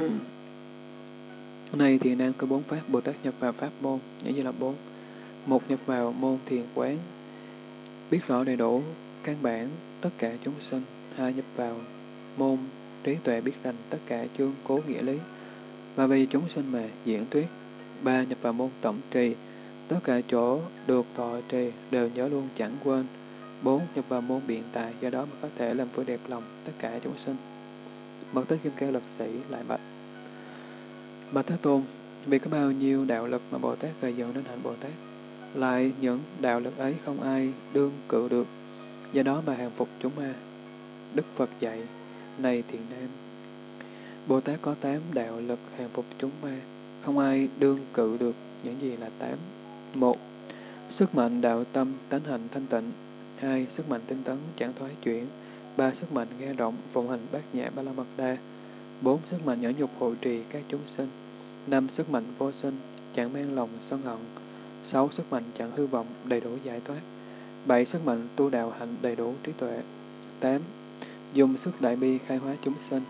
này thiện nam, có bốn pháp Bồ Tát nhập vào pháp môn, những như là bốn. Một, nhập vào môn thiền quán, biết rõ đầy đủ căn bản tất cả chúng sinh. Hai, nhập vào môn trí tuệ, biết rành tất cả chương cố nghĩa lý, và vì chúng sinh mà diễn thuyết. Ba, nhập vào môn tổng trì, tất cả chỗ được thọ trì đều nhớ luôn chẳng quên. Bốn, nhập vào môn biện tài, do đó mà có thể làm vui đẹp lòng tất cả chúng sinh. Mật Tích Kim Cang lực sĩ lại bạch: Bạch Thế Tôn, vì có bao nhiêu đạo lực mà Bồ Tát gây dựng đến hạnh Bồ Tát, lại những đạo lực ấy không ai đương cự được, do đó mà hàng phục chúng ma. Đức Phật dạy: này thiện nam, Bồ Tát có tám đạo lực hàng phục chúng ma, không ai đương cự được. Những gì là tám? Một, sức mạnh đạo tâm tánh hạnh thanh tịnh. Hai, sức mạnh tinh tấn chẳng thoái chuyển. Ba, sức mạnh nghe rộng phụng hành bát nhã ba la mật đa. Bốn, sức mạnh nhẫn nhục hộ trì các chúng sinh. Năm, sức mạnh vô sinh chẳng mang lòng sân hận. Sáu, sức mạnh chẳng hư vọng đầy đủ giải thoát. Bảy, sức mạnh tu đạo hạnh đầy đủ trí tuệ. Tám, dùng sức đại bi khai hóa chúng sinh.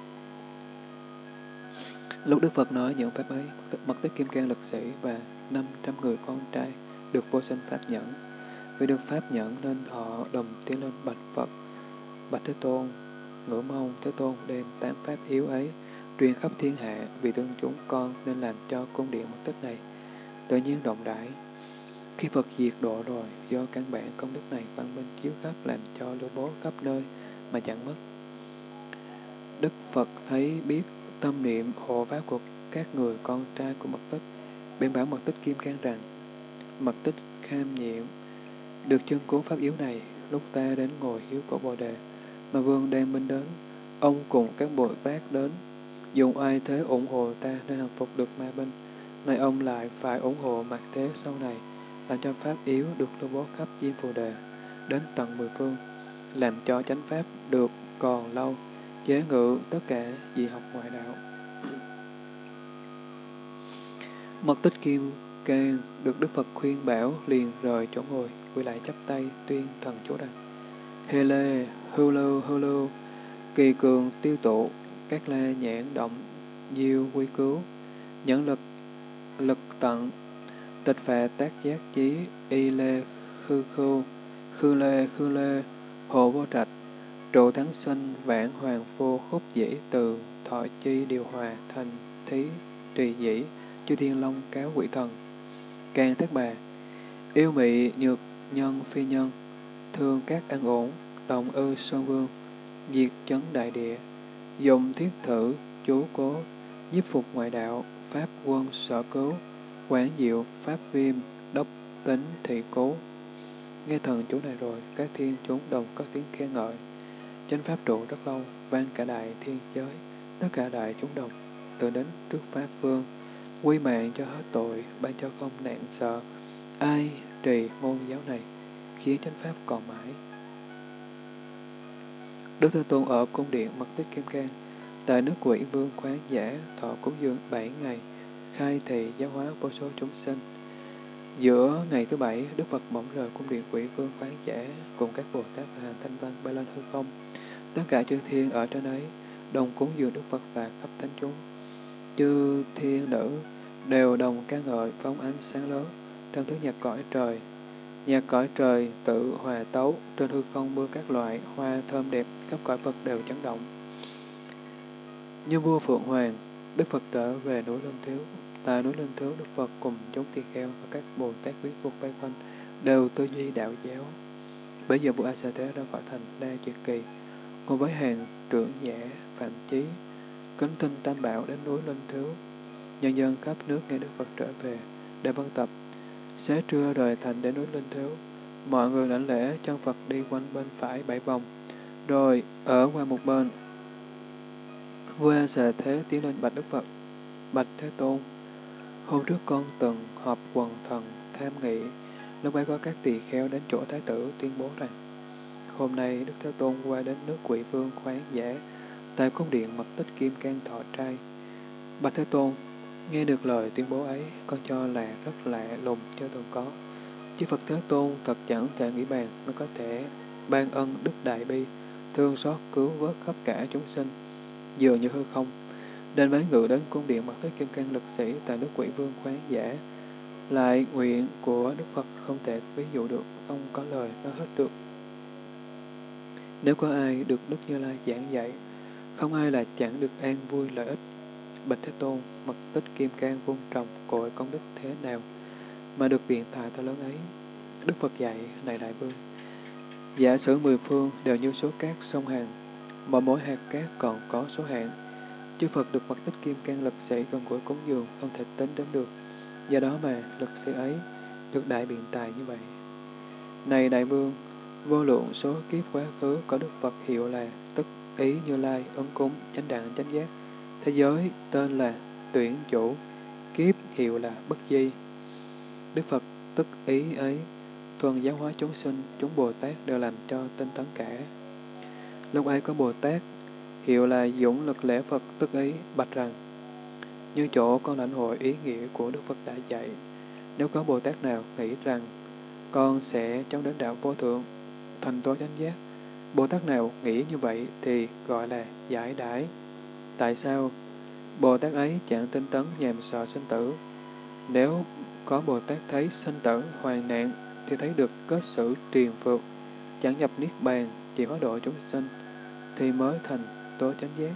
Lúc Đức Phật nói những pháp ấy, Mật Tích Kim Cang lực sĩ và năm trăm người con trai được vô sinh pháp nhẫn. Vì được pháp nhẫn nên họ đồng tiến lên bạch Phật: Bạch Thế Tôn, ngưỡng mong Thế Tôn đem tám pháp yếu ấy truyền khắp thiên hạ, vì thương chúng con nên làm cho cung điện Mật Tích này tự nhiên rộng rãi. Khi Phật diệt độ rồi, do căn bản công đức này văn minh chiếu khắp, làm cho lưu bố khắp nơi mà chẳng mất. Đức Phật thấy biết tâm niệm hộ pháp của các người con trai của Mật Tích, bèn bảo Mật Tích Kim Cang rằng: Mật Tích kham nhiệm, được chân cố pháp yếu này, lúc ta đến ngồi hiếu cổ Bồ Đề, mà vương đang binh đến, ông cùng các Bồ Tát đến, dùng ai thế ủng hộ ta nên hàng phục được ma binh. Nay ông lại phải ủng hộ mặt thế sau này, làm cho pháp yếu được lưu bố khắp diêm Phù Đề, đến tận mười phương, làm cho chánh pháp được còn lâu, chế ngự tất cả dị học ngoại đạo. Mật Tích Kim Cang được Đức Phật khuyên bảo, liền rời chỗ ngồi, quỳ lại chắp tay tuyên thần chú rằng: Hê lê, hưu lưu, hưu lưu, kỳ cường tiêu tụ, các la nhãn động, diêu quy cứu, nhẫn lực, lực tận, tịch phà tác giác chí, y lê khư khưu, khư lê khư lê, hộ vô trạch, trụ thắng sinh, vãn hoàng vô khúc dĩ, từ thọ chi điều hòa, thành thí trì dĩ, chư thiên long cáo quỷ thần. Càng Thác Bà, yêu mị nhược nhân phi nhân, thương các an ổn, đồng ư sơn vương, diệt chấn đại địa, dùng thiết thử, chú cố, nhiếp phục ngoại đạo, pháp quân sở cứu, quán diệu, pháp viêm, đốc tính thị cố. Nghe thần chú này rồi, các thiên chúng đồng cất tiếng khen ngợi. Chánh pháp trụ rất lâu, vang cả đại thiên giới, tất cả đại chúng đồng, tự đến trước pháp vương, quy mạng cho hết tội, ban cho không nạn sợ. Ai trì môn giáo này, khiến chánh pháp còn mãi. Đức Thế Tôn ở cung điện Mật Tích Kim Cang, tại nước Quỷ Vương khoáng giả, thọ cúng dường bảy ngày, khai thị giáo hóa vô số chúng sinh. Giữa ngày thứ bảy, Đức Phật bỗng rời cung điện Quỷ Vương khoáng giả, cùng các Bồ Tát và Hành Thanh Văn bay lên hư không. Tất cả chư thiên ở trên ấy đồng cúng dường Đức Phật và khắp thánh chúng. Chư thiên nữ đều đồng ca ngợi phóng ánh sáng lớn trong thứ nhạc cõi trời. Nhạc cõi trời tự hòa tấu, trên hư không mưa các loại hoa thơm đẹp, khắp cõi Phật đều chấn động. Như vua Phượng Hoàng, Đức Phật trở về núi Linh Thiếu. Tại núi Linh Thiếu, Đức Phật cùng chúng tỳ kheo và các Bồ Tát quyến thuộc bay quanh đều tư duy đạo giáo. Bây giờ vua A Xà Thế ra khỏi thành La Tuyệt Kỳ, cùng với hàng trưởng giả Phạm Chí, kính thinh Tam Bảo đến núi Linh Thiếu. Nhân dân khắp nước nghe Đức Phật trở về, để vân tập. Xế trưa rời thành đến núi Linh Thiếu, mọi người lãnh lễ chân Phật đi quanh bên phải bảy vòng, rồi ở qua một bên. Vua A Xà Thế tiến lên bạch Đức Phật: Bạch Thế Tôn, hôm trước con từng họp quần thần tham nghị, Lúc ấy có các tỳ kheo đến chỗ Thái tử tuyên bố rằng, hôm nay Đức Thế Tôn qua đến nước Quỷ Vương khoáng giả, tại cung điện Mật Tích Kim Cang thọ trai. Bạch Thế Tôn, nghe được lời tuyên bố ấy, con cho là rất lạ lùng chưa từng có. Chư Phật Thế Tôn thật chẳng thể nghĩ bàn mới có thể ban ân đức đại bi, thương xót cứu vớt khắp cả chúng sinh, dường như hư không. Nên mới ngự đến cung điện Mật Tích Kim Cang lực sĩ tại nước Quỷ Vương khoáng giả. Lại nguyện của Đức Phật không thể ví dụ được, không có lời nói hết được. Nếu có ai được Đức Như Lai giảng dạy, không ai là chẳng được an vui lợi ích. Bạch Thế Tôn, Mật Tích Kim Cang vun trồng cội công đức thế nào mà được biện tài to lớn ấy? Đức Phật dạy, này Đại Vương, giả sử mười phương đều như số cát sông Hàn, mà mỗi hạt cát còn có số hạn. Chư Phật được Mật Tích Kim Cang lực sĩ gần gũi cúng dường không thể tính đến được. Do đó mà lực sĩ ấy được đại biện tài như vậy. Này Đại Vương, vô lượng số kiếp quá khứ có Đức Phật hiệu là Tức Ý Như Lai, Ấn Cúng, Chánh Đẳng, Chánh Giác. Thế giới tên là Tuyển Chủ, kiếp hiệu là Bất Di. Đức Phật Tức Ý ấy thuần giáo hóa chúng sinh, chúng Bồ Tát đều làm cho tinh tấn cả. Lúc ấy có Bồ Tát hiệu là Dũng Lực Lễ Phật Tức Ý bạch rằng, như chỗ con lãnh hội ý nghĩa của Đức Phật đã dạy, nếu có Bồ Tát nào nghĩ rằng con sẽ chống đến đạo vô thượng, thành tố chánh giác, Bồ Tát nào nghĩ như vậy thì gọi là giải đãi. Tại sao? Bồ Tát ấy chẳng tinh tấn nhàm sợ sinh tử. Nếu có Bồ Tát thấy sinh tử, hoàn nạn, thì thấy được kết xử triền phược, chẳng nhập niết bàn, chỉ hóa độ chúng sinh, thì mới thành tố chánh giác.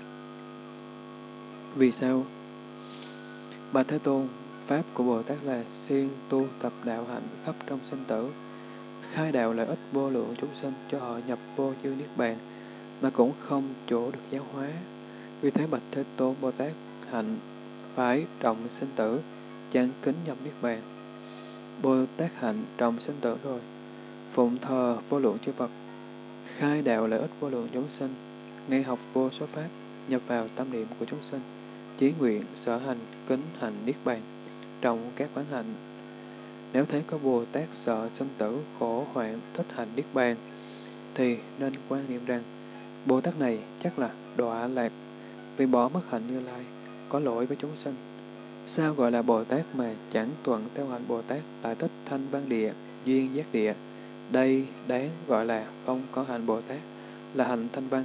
Vì sao? Bạch Thế Tôn, pháp của Bồ Tát là siêng tu tập đạo hạnh khắp trong sinh tử, khai đạo lợi ích vô lượng chúng sinh cho họ nhập vô chư niết bàn, mà cũng không chỗ được giáo hóa. Vì thế Bạch Thế Tôn Bồ Tát hạnh phải trọng sinh tử, chẳng kính nhập niết bàn. Bồ Tát hạnh trọng sinh tử rồi, phụng thờ vô lượng chư Phật, khai đạo lợi ích vô lượng chúng sinh, nghe học vô số pháp, nhập vào tâm niệm của chúng sinh, chí nguyện sở hành kính hành niết bàn, trọng các quán hạnh. Nếu thấy có Bồ Tát sợ sinh tử khổ hoạn thích hành niết bàn, thì nên quan niệm rằng Bồ Tát này chắc là đọa lạc, vì bỏ mất hạnh Như Lai, có lỗi với chúng sinh. Sao gọi là Bồ Tát mà chẳng thuận theo hạnh Bồ Tát, lại thích thanh văn địa, duyên giác địa? Đây đáng gọi là không có hạnh Bồ Tát, là hạnh thanh văn.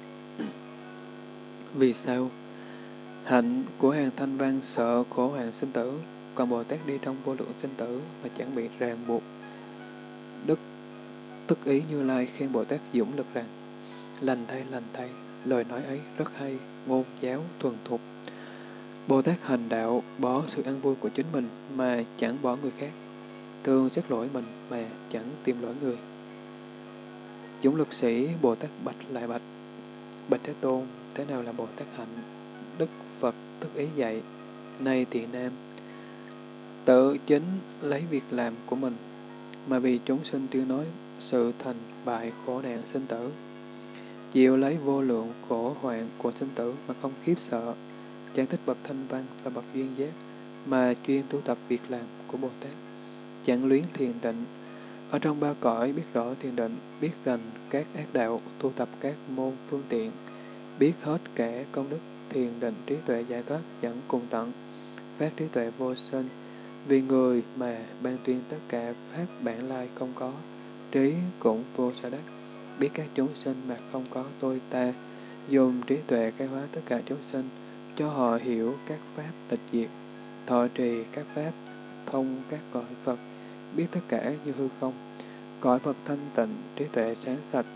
Vì sao? Hạnh của hàng thanh văn sợ khổ hoạn sinh tử, còn Bồ Tát đi trong vô lượng sinh tử mà chẳng bị ràng buộc. Đức Tức Ý Như Lai khen Bồ Tát dũng lực rằng, lành thay, lành thay, lời nói ấy rất hay, ngôn giáo thuần thục. Bồ Tát hành đạo bỏ sự an vui của chính mình mà chẳng bỏ người khác, thường xét lỗi mình mà chẳng tìm lỗi người. Dũng lực sĩ Bồ Tát bạch lại bạch, Bạch Thế Tôn, thế nào là Bồ Tát hạnh? Đức Phật Tức Ý dạy, này thiện nam, tự chính lấy việc làm của mình mà vì chúng sinh tuyên nói sự thành bại khổ nạn sinh tử, chịu lấy vô lượng khổ hoạn của sinh tử mà không khiếp sợ, chẳng thích bậc thanh văn và bậc duyên giác, mà chuyên tu tập việc làm của Bồ Tát, chẳng luyến thiền định, ở trong ba cõi biết rõ thiền định, biết rành các ác đạo, tu tập các môn phương tiện, biết hết cả công đức thiền định trí tuệ giải thoát dẫn cùng tận, phát trí tuệ vô sinh, vì người mà ban tuyên tất cả pháp bản lai không có, trí cũng vô sở đắc, biết các chúng sinh mà không có tôi ta, dùng trí tuệ khai hóa tất cả chúng sinh, cho họ hiểu các pháp tịch diệt, thọ trì các pháp, thông các cõi Phật, biết tất cả như hư không, cõi Phật thanh tịnh, trí tuệ sáng sạch.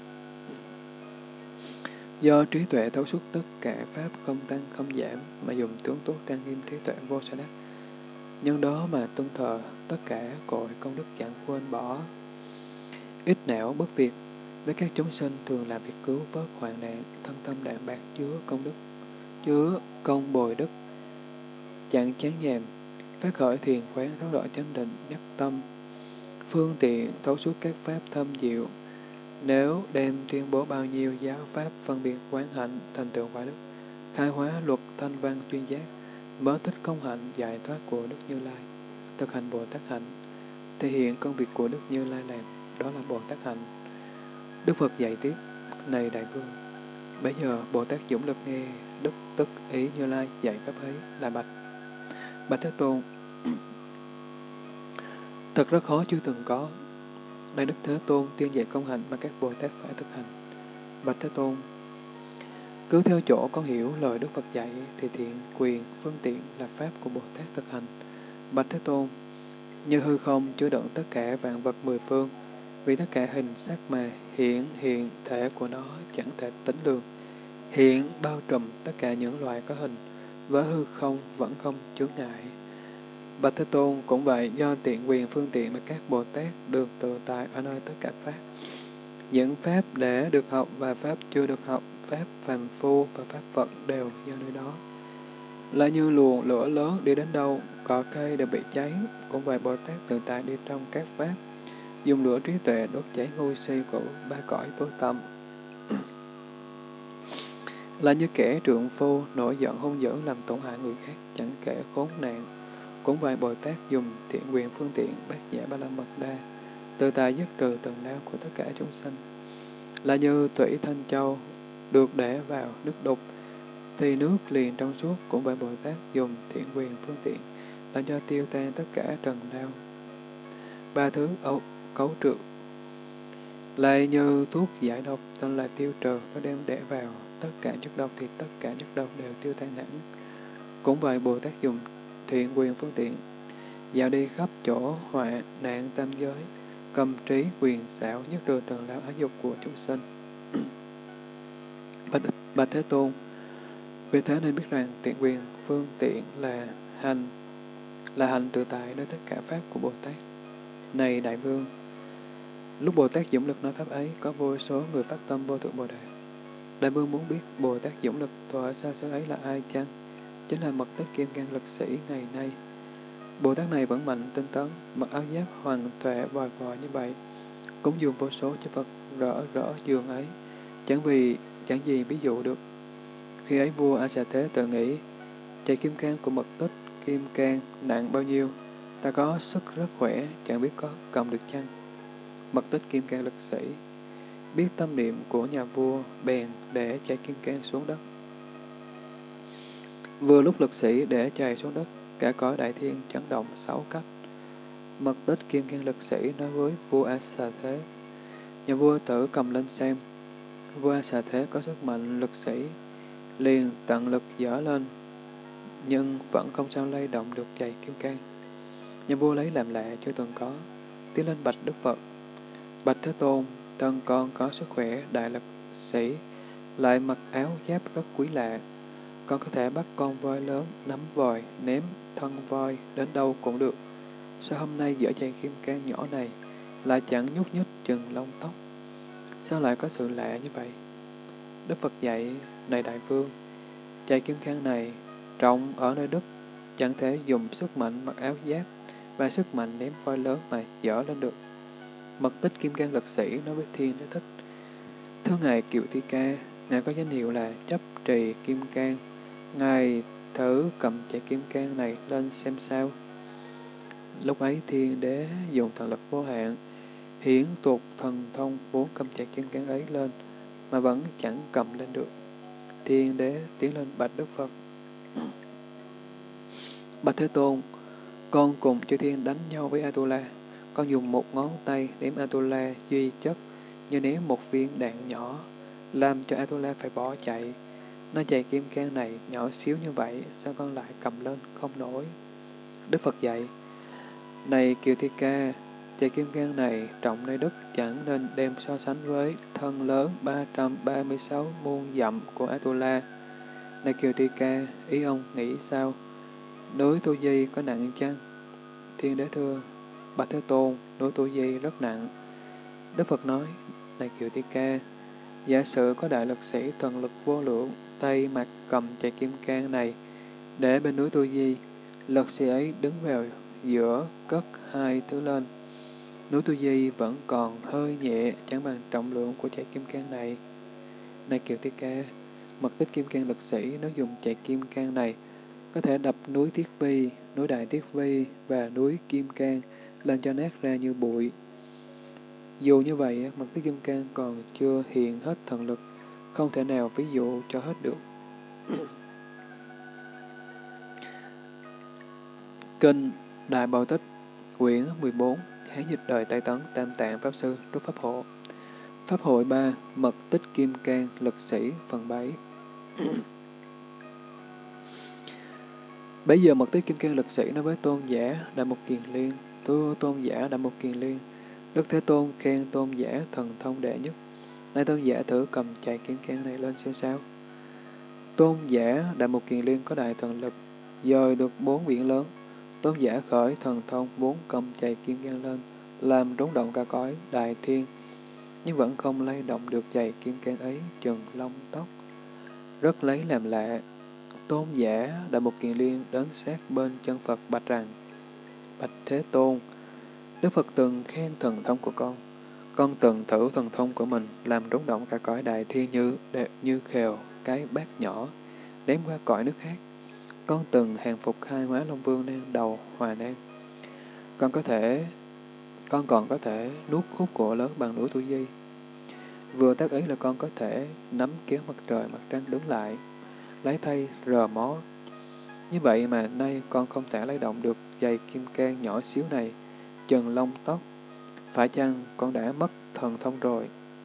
Do trí tuệ thấu suốt tất cả pháp không tăng không giảm, mà dùng tướng tốt trang nghiêm trí tuệ vô sở đắc. Nhân đó mà tuân thờ tất cả cội công đức chẳng quên bỏ. Ít não bất việc, với các chúng sinh thường làm việc cứu vớt hoạn nạn, thân tâm đạm bạc chứa công đức, chứa công bồi đức, chẳng chán nhàm, phát khởi thiền quán thấu rõ chánh định nhất tâm, phương tiện thấu suốt các pháp thâm diệu. Nếu đem tuyên bố bao nhiêu giáo pháp phân biệt quán hạnh thành tựu quả đức, khai hóa luật thanh văn tuyên giác, mới thích công hạnh giải thoát của Đức Như Lai, thực hành Bồ Tát hạnh, thể hiện công việc của Đức Như Lai làm, đó là Bồ Tát hạnh. Đức Phật dạy tiếp, này đại vương, bây giờ Bồ Tát Dũng Lực nghe Đức Tức Ý Như Lai dạy pháp ấy là bạch. Bạch Thế Tôn, thật rất khó chưa từng có. Này Đức Thế Tôn tuyên dạy công hạnh mà các Bồ Tát phải thực hành. Bạch Thế Tôn, cứ theo chỗ con hiểu lời Đức Phật dạy thì thiện, quyền, phương tiện là pháp của Bồ Tát thực hành. Bạch Thế Tôn, như hư không chứa đựng tất cả vạn vật mười phương, vì tất cả hình sắc mà hiện hiện thể của nó chẳng thể tính lường, hiện bao trùm tất cả những loài có hình, với hư không vẫn không chướng ngại. Bạch Thế Tôn cũng vậy, do tiện quyền phương tiện mà các Bồ Tát được tự tại ở nơi tất cả pháp. Những pháp để được học và pháp chưa được học, pháp phàm phu và pháp Phật đều do nơi đó. Là như luồng lửa lớn đi đến đâu, cỏ cây đều bị cháy, cũng vậy Bồ Tát tự tại đi trong các pháp, dùng lửa trí tuệ đốt cháy ngu si của ba cõi vô tâm. Là như kẻ trượng phu nổi giận hung dữ làm tổn hại người khác, chẳng kể khốn nạn, cũng vậy Bồ Tát dùng thiện quyền phương tiện bát nhã ba la mật đa, tự tại dứt trừ trần đau của tất cả chúng sanh. Là như thủy thanh châu được để vào nước đục, thì nước liền trong suốt, cũng vậy Bồ Tát dùng thiện quyền phương tiện làm cho tiêu tan tất cả trần đau. Ba thứ ấu, cấu trượt lại như thuốc giải độc tên là tiêu trừ, nó đem để vào tất cả chất độc thì tất cả chất độc đều tiêu tan hẳn. Cũng vậy Bồ Tát dùng thiện quyền phương tiện dạo đi khắp chỗ họa nạn tam giới, cầm trí quyền xảo nhất trừ trần lao ái dục của chúng sinh. Bạch, Bạch Thế Tôn, vì thế nên biết rằng thiện quyền phương tiện là hành là hành tự tại nơi tất cả pháp của Bồ Tát. Này đại vương, lúc Bồ Tát Dũng Lực nói pháp ấy, có vô số người phát tâm vô thượng Bồ Đề. Đại vương muốn biết Bồ Tát Dũng Lực tọa ở xa xứ ấy là ai chăng? Chính là Mật Tích Kim Cang Lực Sĩ ngày nay. Bồ Tát này vẫn mạnh tinh tấn, mặc áo giáp hoàng tuệ vòi vòi như vậy, cũng dùng vô số cho Phật rỡ rỡ giường ấy, chẳng vì chẳng gì ví dụ được. Khi ấy vua A Xà Thế tự nghĩ, chạy kim cang của Mật Tích Kim Cang nặng bao nhiêu, ta có sức rất khỏe, chẳng biết có cầm được chăng. Mật Tích Kim Cang Lực Sĩ biết tâm niệm của nhà vua, bèn để chạy kim cang xuống đất. Vừa lúc lực sĩ để chày xuống đất, cả cõi đại thiên chấn động sáu cách. Mật Tích Kim Cang Lực Sĩ nói với vua A Xà Thế. Nhà vua tử cầm lên xem, vua A Xà Thế có sức mạnh lực sĩ, liền tận lực dở lên, nhưng vẫn không sao lay động được chày kim cang. Nhà vua lấy làm lạ chưa từng có, tiến lên bạch Đức Phật. Bạch Thế Tôn, thân con có sức khỏe đại lực sĩ, lại mặc áo giáp rất quý lạ. Con có thể bắt con voi lớn, nắm vòi, ném thân voi đến đâu cũng được. Sao hôm nay dở chày kim cang nhỏ này lại chẳng nhúc nhích chừng lông tóc? Sao lại có sự lạ như vậy? Đức Phật dạy, này đại vương, chày kim cang này trọng ở nơi đất, chẳng thể dùng sức mạnh mặc áo giáp và sức mạnh ném voi lớn mà dở lên được. Mật Tích Kim Cang Lực Sĩ nói với Thiên Đế Thích, thưa ngài Kiều Thi Ca, ngài có danh hiệu là chấp trì kim cang, ngài thử cầm chày kim cang này lên xem sao. Lúc ấy Thiên Đế dùng thần lực vô hạn, hiển tuột thần thông muốn cầm chày kim cang ấy lên, mà vẫn chẳng cầm lên được. Thiên Đế tiến lên bạch Đức Phật. Bạch Thế Tôn, con cùng chư thiên đánh nhau với Atula. Con dùng một ngón tay ném Atula duy chất như ném một viên đạn nhỏ, làm cho Atula phải bỏ chạy. Nó chày kim cang này nhỏ xíu như vậy, sao con lại cầm lên không nổi? Đức Phật dạy, này Kiều Thi Ca, chày kim cang này trọng nơi đất, chẳng nên đem so sánh với thân lớn ba trăm ba mươi sáu muôn dặm của Atula. Này Kiều Thi Ca, ý ông nghĩ sao? Núi Tu Di có nặng chăng? Thiên Đế thưa, Bạch Thế Tôn, núi Tu Di rất nặng. Đức Phật nói, này Kiều Thi Ca, giả sử có đại lực sĩ thần lực vô lượng, tay mặt cầm chày kim cang này, để bên núi Tu Di, lực sĩ ấy đứng vào giữa cất hai thứ lên. Núi Tu Di vẫn còn hơi nhẹ, chẳng bằng trọng lượng của chày kim cang này. Này Kiều Thi Ca, Mật Tích Kim Cang lực sĩ nếu dùng chày kim cang này, có thể đập núi Thiết Vi, núi Đại Thiết Vi và núi Kim Cang, làm cho nát ra như bụi. Dù như vậy, Mật Tích Kim Cang còn chưa hiện hết thần lực, không thể nào ví dụ cho hết được. Kinh Đại Bảo Tích, quyển mười bốn, Hán dịch đời Tây Tấn, Tam Tạng Pháp Sư, Rút Pháp Hộ. Pháp hội ba, Mật Tích Kim Cang, Lực Sĩ, phần bảy. Bây giờ Mật Tích Kim Cang Lực Sĩ nói với tôn giả Đại Mục Kiền Liên, thưa tôn giả Đại Mục Kiền Liên, Đức Thế Tôn khen tôn giả thần thông đệ nhất. Nay tôn giả thử cầm chạy kim cang này lên xem sao. Tôn giả Đại Mục Kiền Liên có đại thần lực, dời được bốn biển lớn. Tôn giả khởi thần thông bốn cầm chạy kim cang lên, làm rúng động cả cõi đại thiên, nhưng vẫn không lay động được chày kim cang ấy chừng lông tóc. Rất lấy làm lạ. Tôn giả Đại Mục Kiền Liên đến sát bên chân Phật bạch rằng, bạch Thế Tôn, Đức Phật từng khen thần thông của con. Con từng thử thần thông của mình làm rúng động cả cõi đại thiên như như khều cái bát nhỏ, ném qua cõi nước khác. Con từng hàng phục khai hóa Long Vương Nan đầu Hòa Nan. Con có thể, con còn có thể nuốt khúc gỗ lớn bằng núi Tu Di. Vừa tác ý là con có thể nắm kéo mặt trời mặt trăng đứng lại, lấy thay rờ mó. Như vậy mà nay con không thể lay động được giày kim cang nhỏ xíu này, chừng lông tóc. Phải chăng con đã mất thần thông rồi?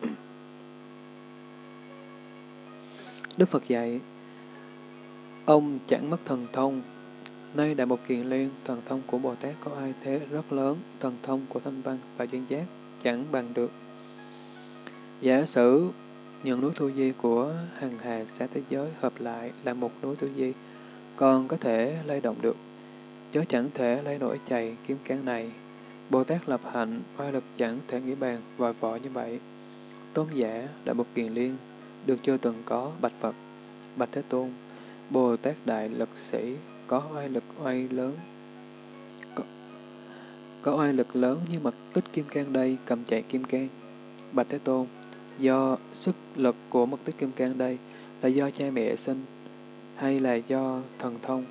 Đức Phật dạy, ông chẳng mất thần thông. Nay Đại Mục Kiền Liên, thần thông của Bồ Tát có ai thế rất lớn, thần thông của Thanh Văn và Chân Giác chẳng bằng được. Giả sử những núi Tu Di của hằng hà xã thế giới hợp lại là một núi Tu Di, còn có thể lay động được, chớ chẳng thể lấy nổi chày kim cang này. Bồ Tát lập hạnh, oai lực chẳng thể nghĩ bàn vòi vọ như vậy. Tôn giả Đại Mục Kiền Liên được chưa từng có bạch Phật, bạch Thế Tôn, Bồ Tát đại lực sĩ có oai lực oai lớn, có, có oai lực lớn như Mật Tích Kim Cang đây cầm chạy kim cang. Bạch Thế Tôn, do sức lực của Mật Tích Kim Cang đây là do cha mẹ sinh hay là do thần thông?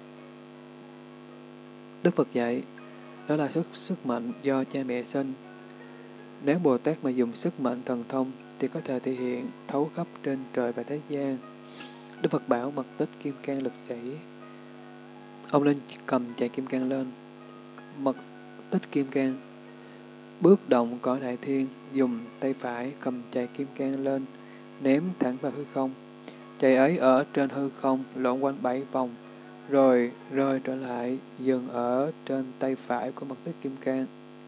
Đức Phật dạy, đó là sức sức mạnh do cha mẹ sinh. Nếu Bồ Tát mà dùng sức mạnh thần thông thì có thể thể hiện thấu khắp trên trời và thế gian. Đức Phật bảo Mật Tích Kim Cang Lực Sĩ, ông lên cầm chạy kim cang lên. Mật Tích Kim Cang bước động cõi đại thiên, dùng tay phải cầm chạy kim cang lên, ném thẳng vào hư không. Chạy ấy ở trên hư không lộn quanh bảy vòng, rồi rơi trở lại, dừng ở trên tay phải của Mật Tích Kim Cang.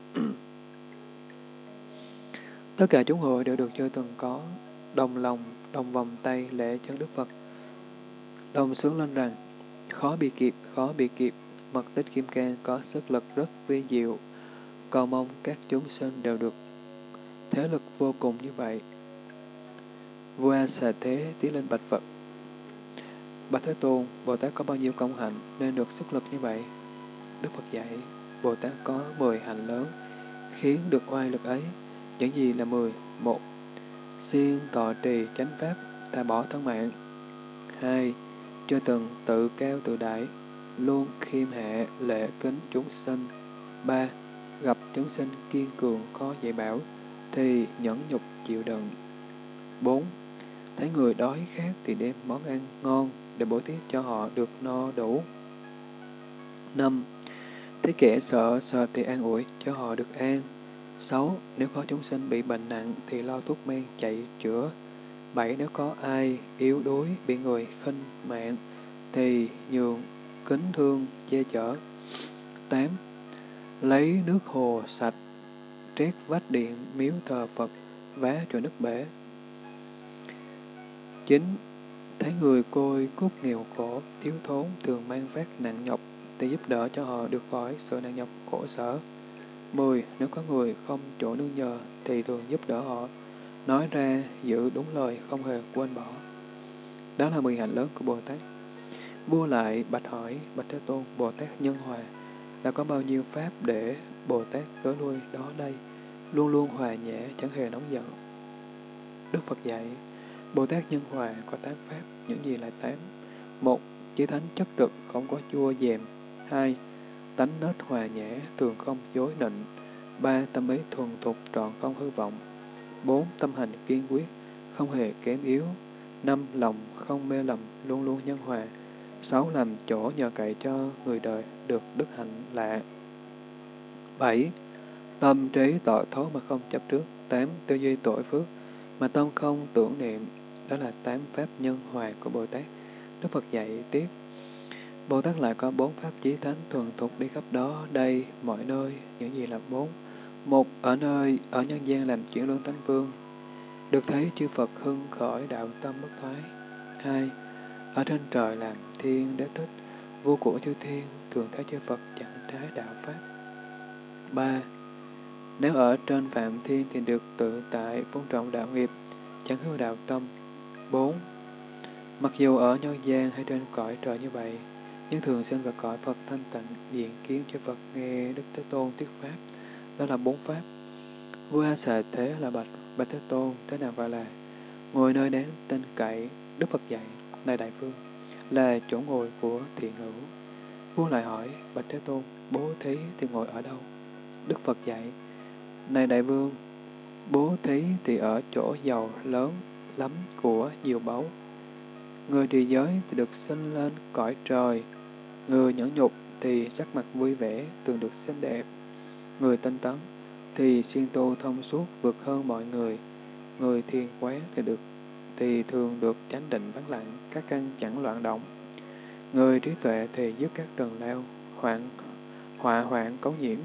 Tất cả chúng hội đều được chưa từng có, đồng lòng, đồng vòng tay lễ chân Đức Phật, đồng sướng lên rằng, khó bị kịp, khó bị kịp, Mật Tích Kim Cang có sức lực rất vi diệu, cầu mong các chúng sinh đều được thế lực vô cùng như vậy. Vua A Xà Thế tiến lên bạch Phật, bạch Thế Tôn, Bồ Tát có bao nhiêu công hạnh nên được sức lực như vậy? Đức Phật dạy, Bồ Tát có mười hạnh lớn, khiến được oai lực ấy. Những gì là mười? Một, siêng tọa trì chánh pháp, thà bỏ thân mạng. Hai, chưa từng tự cao tự đại, luôn khiêm hạ lễ kính chúng sinh. Ba, gặp chúng sinh kiên cường khó dạy bảo, thì nhẫn nhục chịu đựng. Bốn, thấy người đói khát thì đem món ăn ngon để bổ tiết cho họ được no đủ. Năm, thấy kẻ sợ sợ thì an ủi cho họ được an. Sáu, nếu có chúng sinh bị bệnh nặng thì lo thuốc men chạy chữa. Bảy, nếu có ai yếu đuối bị người khinh mạng thì nhường kính thương che chở. Tám, lấy nước hồ sạch trét vách điện miếu thờ Phật, vá cho nước bể. Chín, thấy người côi cút nghèo khổ, thiếu thốn thường mang vác nặng nhọc thì giúp đỡ cho họ được khỏi sự nặng nhọc khổ sở. Mười, nếu có người không chỗ nương nhờ thì thường giúp đỡ họ, nói ra giữ đúng lời không hề quên bỏ. Đó là mười hạnh lớn của Bồ Tát. Vua lại bạch hỏi, bạch Thế Tôn, Bồ Tát Nhân Hòa đã có bao nhiêu pháp để Bồ Tát tới lui đó đây, luôn luôn hòa nhã, chẳng hề nóng giận? Đức Phật dạy, Bồ Tát Nhân Hòa có tám pháp, những gì là tám? Một, chí thánh chất trực, không có chua dèm. Hai, tánh nết hòa nhã, thường không dối nịnh. Ba, tâm ý thuần thục trọn không hư vọng. Bốn, tâm hành kiên quyết, không hề kém yếu. Năm, lòng không mê lầm, luôn luôn nhân hòa. Sáu, làm chỗ nhờ cậy cho người đời được đức hạnh lạ. Bảy, tâm trí tội thố mà không chấp trước. Tám, tư duy tội phước mà tâm không tưởng niệm. Đó là tám pháp nhân hòa của Bồ Tát. Đức Phật dạy tiếp. Bồ Tát lại có bốn pháp chí thánh thuần thục đi khắp đó, đây, mọi nơi. Những gì là bốn? Một, ở nơi, ở nhân gian làm chuyển luân tánh vương, được thấy chư Phật hưng khởi đạo tâm bất thoái. Hai, ở trên trời làm thiên đế thích, vua của chư thiên, thường thấy chư Phật chẳng trái đạo pháp. Ba, nếu ở trên phạm thiên thì được tự tại phóng trọng đạo nghiệp, chẳng hư đạo tâm. Bốn, mặc dù ở nhân gian hay trên cõi trời như vậy, nhưng thường sinh vào cõi Phật thanh tịnh, diện kiến chư Phật nghe Đức Thế Tôn thuyết pháp. Đó là bốn pháp. Vua A Xà Thế là bạch Bạch Thế Tôn, thế nào gọi là ngồi nơi đáng tin cậy? Đức Phật dạy, này đại vương, là chỗ ngồi của thiện hữu. Vua lại hỏi, Bạch Thế Tôn, bố thí thì ngồi ở đâu? Đức Phật dạy, này đại vương, bố thí thì ở chỗ giàu lớn lắm của nhiều báu. Người trì giới thì được sinh lên cõi trời. Người nhẫn nhục thì sắc mặt vui vẻ, thường được xinh đẹp. Người tinh tấn thì siêng tu thông suốt vượt hơn mọi người. Người thiền quán thì được thì thường được chánh định vắng lặng, các căn chẳng loạn động. Người trí tuệ thì dứt các trần lao, hoạn, họa hoạn cấu nhiễm.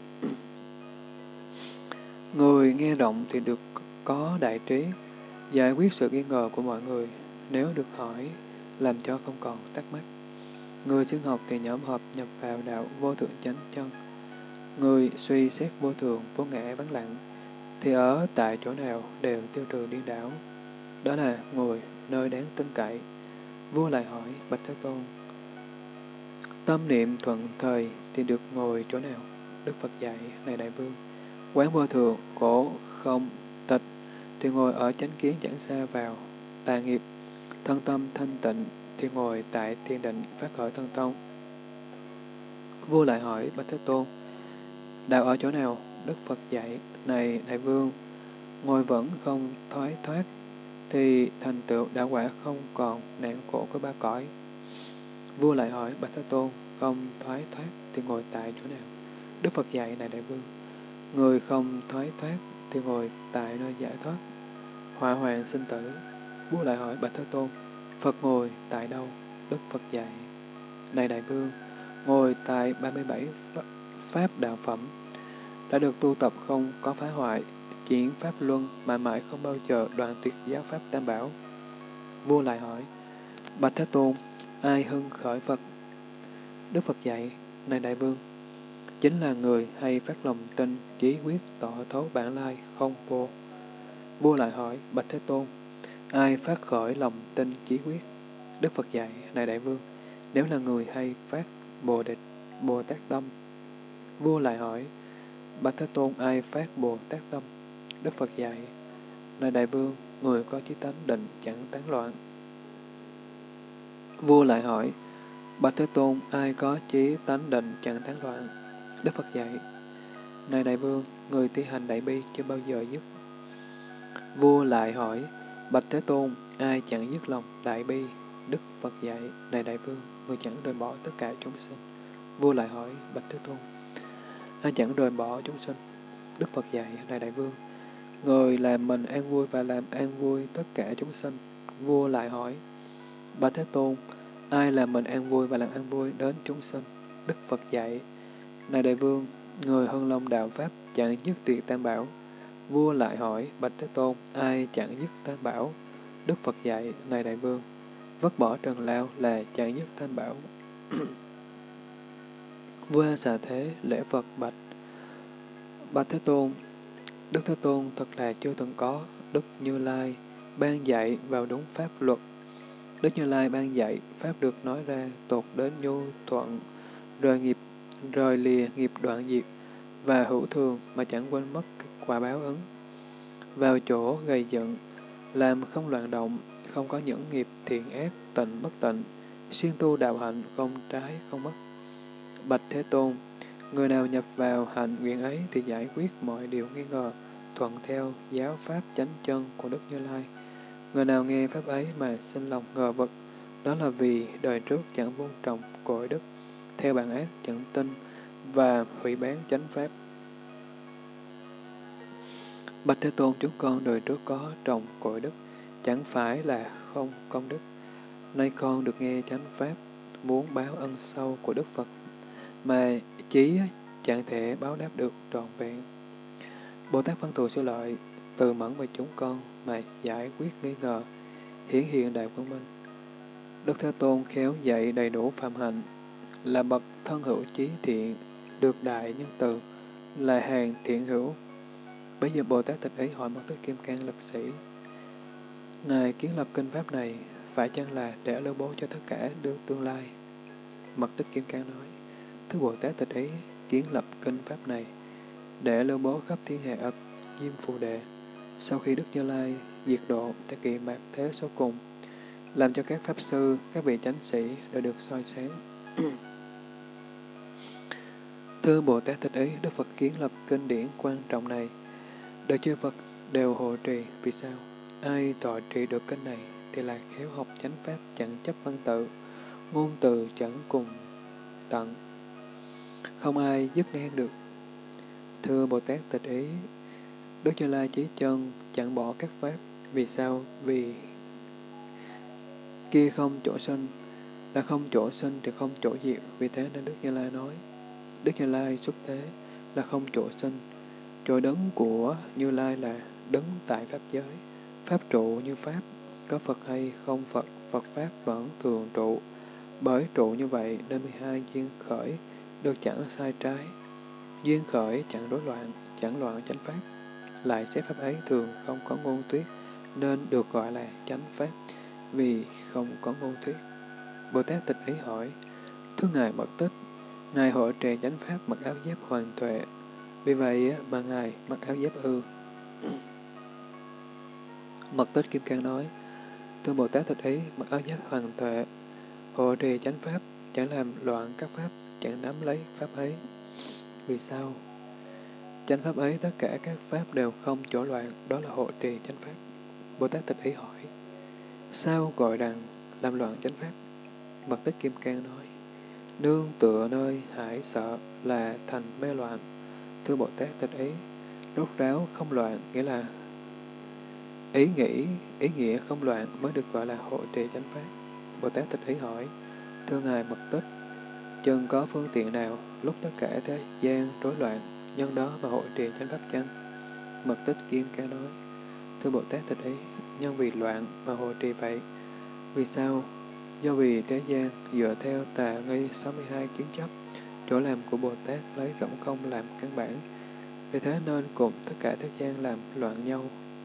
Người nghe rộng thì được có đại trí, giải quyết sự nghi ngờ của mọi người, nếu được hỏi, làm cho không còn thắc mắc. Người xưng học thì nhóm họp nhập vào đạo vô thượng chánh chân. Người suy xét vô thường, vô ngã vắng lặng, thì ở tại chỗ nào đều tiêu trừ điên đảo. Đó là ngồi nơi đáng tin cậy. Vua lại hỏi, Bạch Thế Tôn, tâm niệm thuận thời thì được ngồi chỗ nào? Đức Phật dạy, này đại vương, quán vô thường, khổ, không, tịch, thì ngồi ở chánh kiến chẳng xa vào. Tà nghiệp, thân tâm thanh tịnh, thì ngồi tại thiên định phát khởi thân tông. Vua lại hỏi, Bạch Thế Tôn, đạo ở chỗ nào? Đức Phật dạy, này đại vương, ngồi vẫn không thoái thoát, thì thành tựu đạo quả không còn nạn khổ của ba cõi. Vua lại hỏi, Bạch Thế Tôn, không thoái thoát thì ngồi tại chỗ nào? Đức Phật dạy, này đại vương, người không thoái thoát thì ngồi tại nơi giải thoát, hỏa hoàng sinh tử. Vua lại hỏi, Bạch Thế Tôn, Phật ngồi tại đâu? Đức Phật dạy, này đại vương, ngồi tại ba mươi bảy pháp đạo phẩm, đã được tu tập không có phá hoại, chuyển pháp luân mãi mãi không bao giờ đoạn tuyệt giáo pháp tam bảo. Vua lại hỏi, Bạch Thế Tôn, ai hưng khởi Phật? Đức Phật dạy, này đại vương, chính là người hay phát lòng tin, chí quyết, tỏ thấu bản lai, không vô. Vua lại hỏi, Bạch Thế Tôn, ai phát khởi lòng tin, chí quyết? Đức Phật dạy, này đại vương, nếu là người hay phát Bồ Đề, Bồ Tát tâm. Vua lại hỏi, Bạch Thế Tôn, ai phát Bồ Tát tâm? Đức Phật dạy, này đại vương, người có chí tánh định chẳng tán loạn. Vua lại hỏi, Bạch Thế Tôn, ai có chí tánh định chẳng tán loạn? Đức Phật dạy, này đại vương, người thi hành đại bi chưa bao giờ dứt. Vua lại hỏi, Bạch Thế Tôn, ai chẳng dứt lòng đại bi? Đức Phật dạy, này đại vương, người chẳng rời bỏ tất cả chúng sinh. Vua lại hỏi, Bạch Thế Tôn, ai chẳng rời bỏ chúng sinh? Đức Phật dạy, này đại vương, người làm mình an vui và làm an vui tất cả chúng sinh. Vua lại hỏi, Bạch Thế Tôn, ai làm mình an vui và làm an vui đến chúng sinh? Đức Phật dạy, này đại vương, người hân long đạo pháp chẳng dứt tuyệt tam bảo. Vua lại hỏi, Bạch Thế Tôn, ai chẳng dứt tam bảo? Đức Phật dạy, này đại vương, vứt bỏ trần lao là chẳng dứt tam bảo. Vua A Xà Thế lễ Phật bạch, Bạch Thế Tôn, Đức Thế Tôn thật là chưa từng có. Đức Như Lai ban dạy vào đúng pháp luật. Đức Như Lai ban dạy pháp được nói ra tột đến nhu thuận, rời nghiệp, rời lìa nghiệp đoạn diệt và hữu thường mà chẳng quên mất quả báo ứng. Vào chỗ gây giận, làm không loạn động, không có những nghiệp thiện ác, tịnh bất tịnh, siêng tu đạo hạnh không trái không mất. Bạch Thế Tôn, Người nào nhập vào hạnh nguyện ấy thì giải quyết mọi điều nghi ngờ, thuận theo giáo pháp chánh chân của Đức Như Lai. Người nào nghe pháp ấy mà sinh lòng ngờ vực, đó là vì đời trước chẳng vun trồng cội đức, theo bản ác chẳng tin và hủy bán chánh pháp. Bạch Thế Tôn, chúng con đời trước có trồng cội đức, chẳng phải là không công đức. Nay con được nghe chánh pháp, muốn báo ân sâu của Đức Phật, mà chí chẳng thể báo đáp được trọn vẹn. Bồ Tát Văn Thù Sư Lợi từ mẫn về chúng con mà giải quyết nghi ngờ, hiển hiện đại quang minh. Đức Thế Tôn khéo dạy đầy đủ phạm hạnh, là bậc thân hữu chí thiện, được đại nhân từ, là hàng thiện hữu. Bây giờ Bồ Tát Tịch Ý hỏi Mật Tích Kim Cang lực sĩ: Ngài kiến lập kinh pháp này, phải chăng là để lưu bố cho tất cả đương tương lai? Mật Tích Kim Cang nói: Thưa Bồ Tát Tịch Ý, kiến lập kinh pháp này để lưu bố khắp thiên hạ ập diêm phù đệ, sau khi Đức Như Lai diệt độ tại kỳ mạt thế số cùng, làm cho các pháp sư, các vị chánh sĩ đã được soi sáng. Thưa Bồ Tát Tịch Ý, Đức Phật kiến lập kinh điển quan trọng này, đời chư Phật đều hộ trì. Vì sao? Ai tọa trì được kinh này thì là khéo học chánh pháp, chẳng chấp văn tự, ngôn từ chẳng cùng tận, không ai dứt ngang được. Thưa Bồ Tát Tịch Ý, Đức Như Lai chí chân chẳng bỏ các pháp. Vì sao? Vì kia không chỗ sinh, là không chỗ sinh thì không chỗ diệt. Vì thế nên Đức Như Lai nói, Đức Như Lai xuất thế là không chỗ sinh. Chỗ đấng của Như Lai là đấng tại pháp giới. Pháp trụ như pháp, có Phật hay không Phật, Phật Pháp vẫn thường trụ. Bởi trụ như vậy nên mười hai duyên khởi được chẳng sai trái. Duyên khởi chẳng rối loạn, chẳng loạn chánh pháp. Lại xét pháp ấy thường không có ngôn thuyết, nên được gọi là chánh pháp, vì không có ngôn thuyết. Bồ Tát Tịch Ý hỏi: Thưa Ngài Mật Tích, Ngài hộ trì chánh pháp mặc áo giáp hoàn tuệ, vì vậy mà Ngài mặc áo giáp ư? Mật Tích Kim Cang nói: Thưa Bồ Tát Tịch Ý, mặc áo giáp hoàn tuệ, hộ trì chánh pháp, chẳng làm loạn các pháp, chẳng nắm lấy pháp ấy. Vì sao? Chánh pháp ấy tất cả các pháp đều không chỗ loạn, đó là hộ trì chánh pháp. Bồ Tát Tịch Ý hỏi: Sao gọi rằng làm loạn chánh pháp? Mật Tích Kim Cang nói: Nương tựa nơi hải sợ là thành mê loạn. Thưa Bồ Tát Tịch Ý, rốt ráo không loạn nghĩa là ý nghĩ, ý nghĩa không loạn mới được gọi là hộ trì chánh pháp. Bồ Tát Tịch Ý hỏi: Thưa Ngài Mật Tích, chừng có phương tiện nào lúc tất cả thế gian rối loạn, nhân đó mà hộ trì chánh pháp chăng? Mật Tích Kim Cang nói: Thưa Bồ Tát Tịch Ý, nhân vì loạn mà hộ trì vậy. Vì sao? Do vì thế gian dựa theo tà nghi sáu mươi hai kiến chấp, chỗ làm của Bồ Tát lấy rỗng không làm căn bản. Vì thế nên cùng tất cả thế gian làm loạn nhau.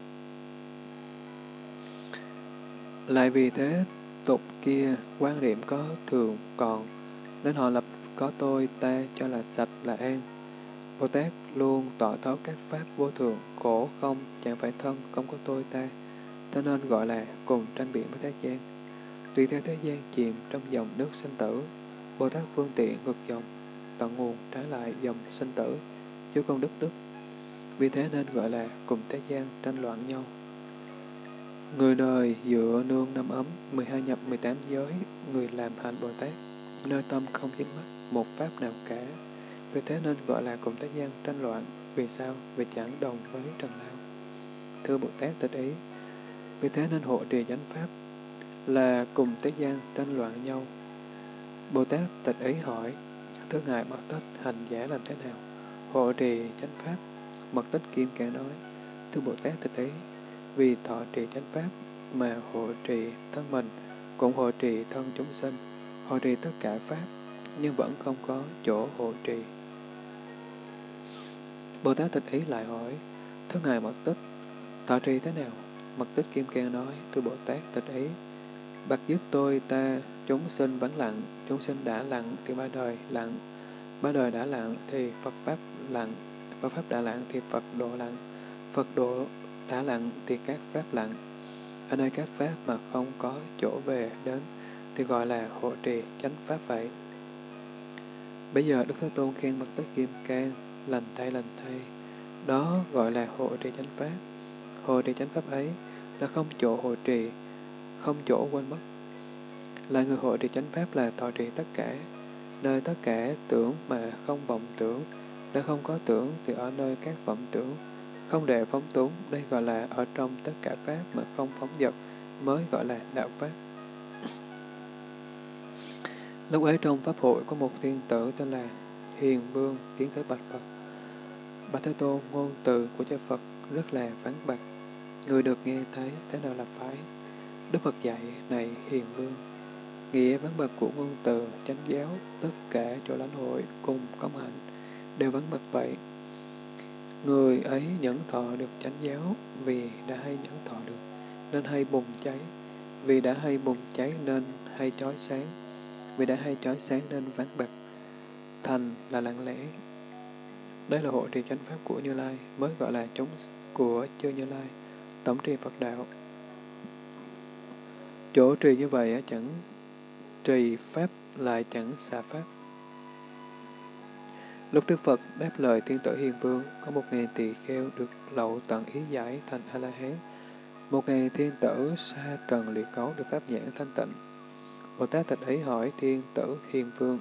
Lại vì thế tục kia quan niệm có thường còn, nên họ lập có tôi ta cho là sạch là an. Bồ Tát luôn tỏ thấu các pháp vô thường, khổ không, chẳng phải thân, không có tôi ta, cho nên gọi là cùng tranh biện với thế gian. Tùy theo thế gian chìm trong dòng nước sinh tử, Bồ Tát phương tiện ngược dòng, tận nguồn trái lại dòng sinh tử, chứ không đức đức. Vì thế nên gọi là cùng thế gian tranh loạn nhau. Người đời dựa nương năm ấm, mười hai nhập mười tám giới, người làm hạnh Bồ Tát, nơi tâm không dính mắc một pháp nào cả. Vì thế nên gọi là cùng thế gian tranh loạn. Vì sao? Vì chẳng đồng với trần lao. Thưa Bồ Tát Tịch Ý, vì thế nên hộ trì chánh pháp là cùng thế gian tranh loạn nhau. Bồ Tát Tịch Ý hỏi: Thưa Ngài Mật Tích, hành giả làm thế nào hộ trì chánh pháp? Mật Tích Kim Cang nói: Thưa Bồ Tát Tịch Ý, vì thọ trì chánh pháp mà hộ trì thân mình, cũng hộ trì thân chúng sinh, hộ trì tất cả pháp, nhưng vẫn không có chỗ hộ trì. Bồ Tát Tịch Ý lại hỏi: Thưa Ngài Mật Tích, thọ trì thế nào? Mật Tích Kim Cang nói: Thưa Bồ Tát Tịch Ý, bạc dứt tôi ta, chúng sinh vắng lặng, chúng sinh đã lặng thì ba đời lặng, ba đời đã lặng thì Phật Pháp lặng, Phật Pháp đã lặng thì Phật độ lặng, Phật độ đã lặng thì các Pháp lặng. Ở nơi các Pháp mà không có chỗ về đến thì gọi là hộ trì chánh Pháp vậy. Bây giờ Đức Thế Tôn khen Bạch Tích Kim Cang, lành thay lành thay, đó gọi là hộ trì chánh pháp. Hộ trì chánh pháp ấy là không chỗ hộ trì, không chỗ quên mất. Là người hộ trì chánh pháp là thọ trì tất cả, nơi tất cả tưởng mà không vọng tưởng, nơi không có tưởng thì ở nơi các vọng tưởng, không để phóng túng, đây gọi là ở trong tất cả pháp mà không phóng dật, mới gọi là đạo pháp. Lúc ấy trong pháp hội có một thiên tử tên là Hiền Vương tiến tới bạch Phật. Bạch Thế Tôn, ngôn từ của cha Phật rất là vắn bặt, người được nghe thấy thế nào là phải. Đức Phật dạy, này Hiền Vương, nghĩa vắn bặt của ngôn từ chánh giáo, tất cả chỗ lãnh hội cùng công hạnh đều vắn bặt vậy. Người ấy nhẫn thọ được chánh giáo vì đã hay nhẫn thọ được, nên hay bùng cháy. Vì đã hay bùng cháy nên hay chói sáng. Vì đã hay chói sáng nên vắng bặt. Thành là lặng lẽ. Đây là hộ trì chánh pháp của Như Lai, mới gọi là chúng của chư Như Lai, tổng trì Phật đạo. Chỗ trì như vậy chẳng trì pháp lại chẳng xả pháp. Lúc Đức Phật đáp lời thiên tử Hiền Vương, có một ngàn tỳ kheo được lậu tận ý giải thành A-la-hán. Một ngàn thiên tử sa trần liệt cấu được pháp nhãn thanh tịnh. Bồ Tát Tịch Ý hỏi thiên tử Hiền Vương,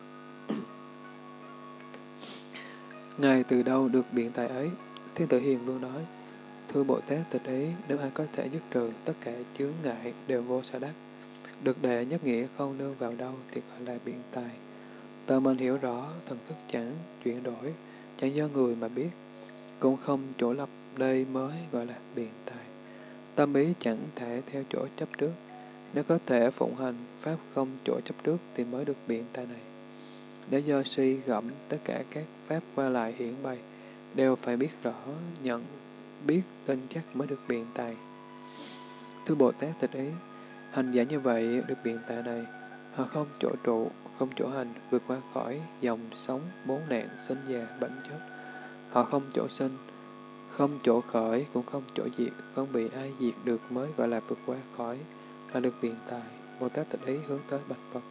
Ngài từ đâu được biện tài ấy? Thiên tử Hiền Vương nói, thưa Bồ Tát Tịch Ý, nếu ai có thể dứt trừ tất cả chướng ngại đều vô sa đắc, được đệ nhất nghĩa không nương vào đâu thì gọi là biện tài. Tự mình hiểu rõ, thần thức chẳng chuyển đổi, chẳng do người mà biết, cũng không chỗ lập, đây mới gọi là biện tài. Tâm ý chẳng thể theo chỗ chấp trước, nếu có thể phụng hành pháp không chỗ chấp trước thì mới được biện tài này. Để do suy gẫm tất cả các pháp qua lại hiển bày, đều phải biết rõ, nhận, biết, tin chắc mới được biện tài. Thưa Bồ Tát Tịch Ý, hành giả như vậy được biện tài này, họ không chỗ trụ, không chỗ hành, vượt qua khỏi dòng sống bốn nạn sinh già bệnh chết. Họ không chỗ sinh, không chỗ khởi, cũng không chỗ diệt, không bị ai diệt được mới gọi là vượt qua khỏi, là được biện tài. Bồ Tát Tịch Ý hướng tới bạch Phật.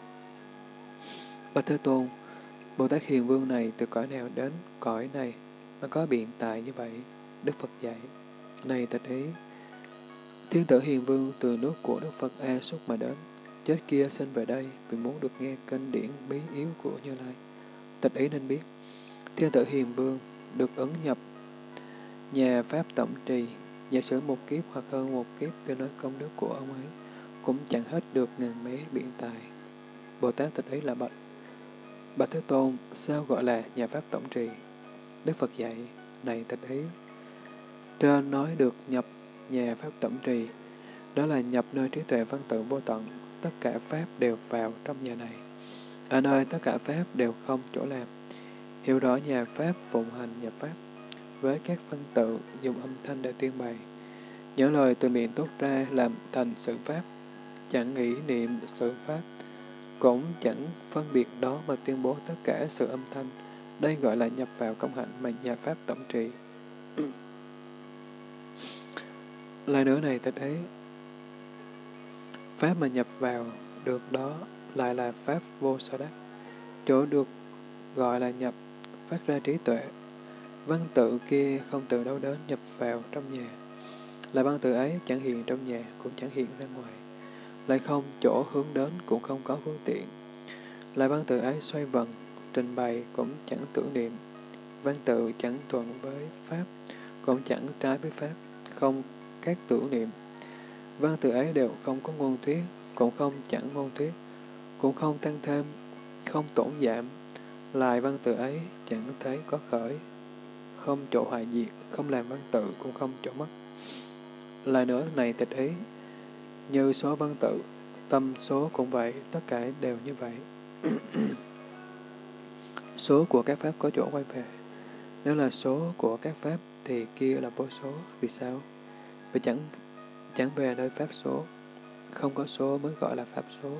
Bạch Thế Tôn, Bồ Tát Hiền Vương này từ cõi nào đến cõi này mà có biện tài như vậy? Đức Phật dạy, này Tịch Ý, thiên tử Hiền Vương từ nước của Đức Phật A Xúc mà đến, chết kia sinh về đây vì muốn được nghe kinh điển bí yếu của Như Lai. Tịch Ý nên biết, thiên tử Hiền Vương được ứng nhập nhà Pháp tổng trì, giả sử một kiếp hoặc hơn một kiếp từ nói công đức của ông ấy, cũng chẳng hết được ngàn mé biện tài. Bồ Tát Tịch Ý là bạch, Bạch Thế Tôn, sao gọi là nhà Pháp tổng trì? Đức Phật dạy, này Tịch Ý, trên nói được nhập nhà Pháp tổng trì, đó là nhập nơi trí tuệ văn tự vô tận, tất cả Pháp đều vào trong nhà này. Ở nơi tất cả Pháp đều không chỗ làm. Hiểu rõ nhà Pháp phụng hành nhập Pháp, với các văn tự dùng âm thanh để tuyên bày. Những lời từ miệng tốt ra làm thành sự Pháp, chẳng nghĩ niệm sự Pháp, cũng chẳng phân biệt đó mà tuyên bố tất cả sự âm thanh. Đây gọi là nhập vào công hạnh mà nhà Pháp tổng trì. Lời nữa này Tịch Ý, Pháp mà nhập vào được đó lại là Pháp vô sở đắc. Chỗ được gọi là nhập, phát ra trí tuệ. Văn tự kia không từ đâu đến nhập vào trong nhà. Là văn tự ấy chẳng hiện trong nhà, cũng chẳng hiện ra ngoài. Lại không chỗ hướng đến, cũng không có phương tiện. Là văn tự ấy xoay vần, trình bày cũng chẳng tưởng niệm. Văn tự chẳng thuận với Pháp, cũng chẳng trái với Pháp, không các tưởng niệm. Văn tự ấy đều không có ngôn thuyết, cũng không chẳng ngôn thuyết, cũng không tăng thêm, không tổn giảm. Lại văn tự ấy chẳng thấy có khởi, không chỗ hoại diệt, không làm văn tự, cũng không chỗ mất. Lại nữa này Tịch Ý, như số văn tự, tâm số cũng vậy, tất cả đều như vậy. Số của các pháp có chỗ quay về. Nếu là số của các pháp thì kia là vô số. Vì sao? Vì chẳng chẳng về nơi pháp số. Không có số mới gọi là pháp số.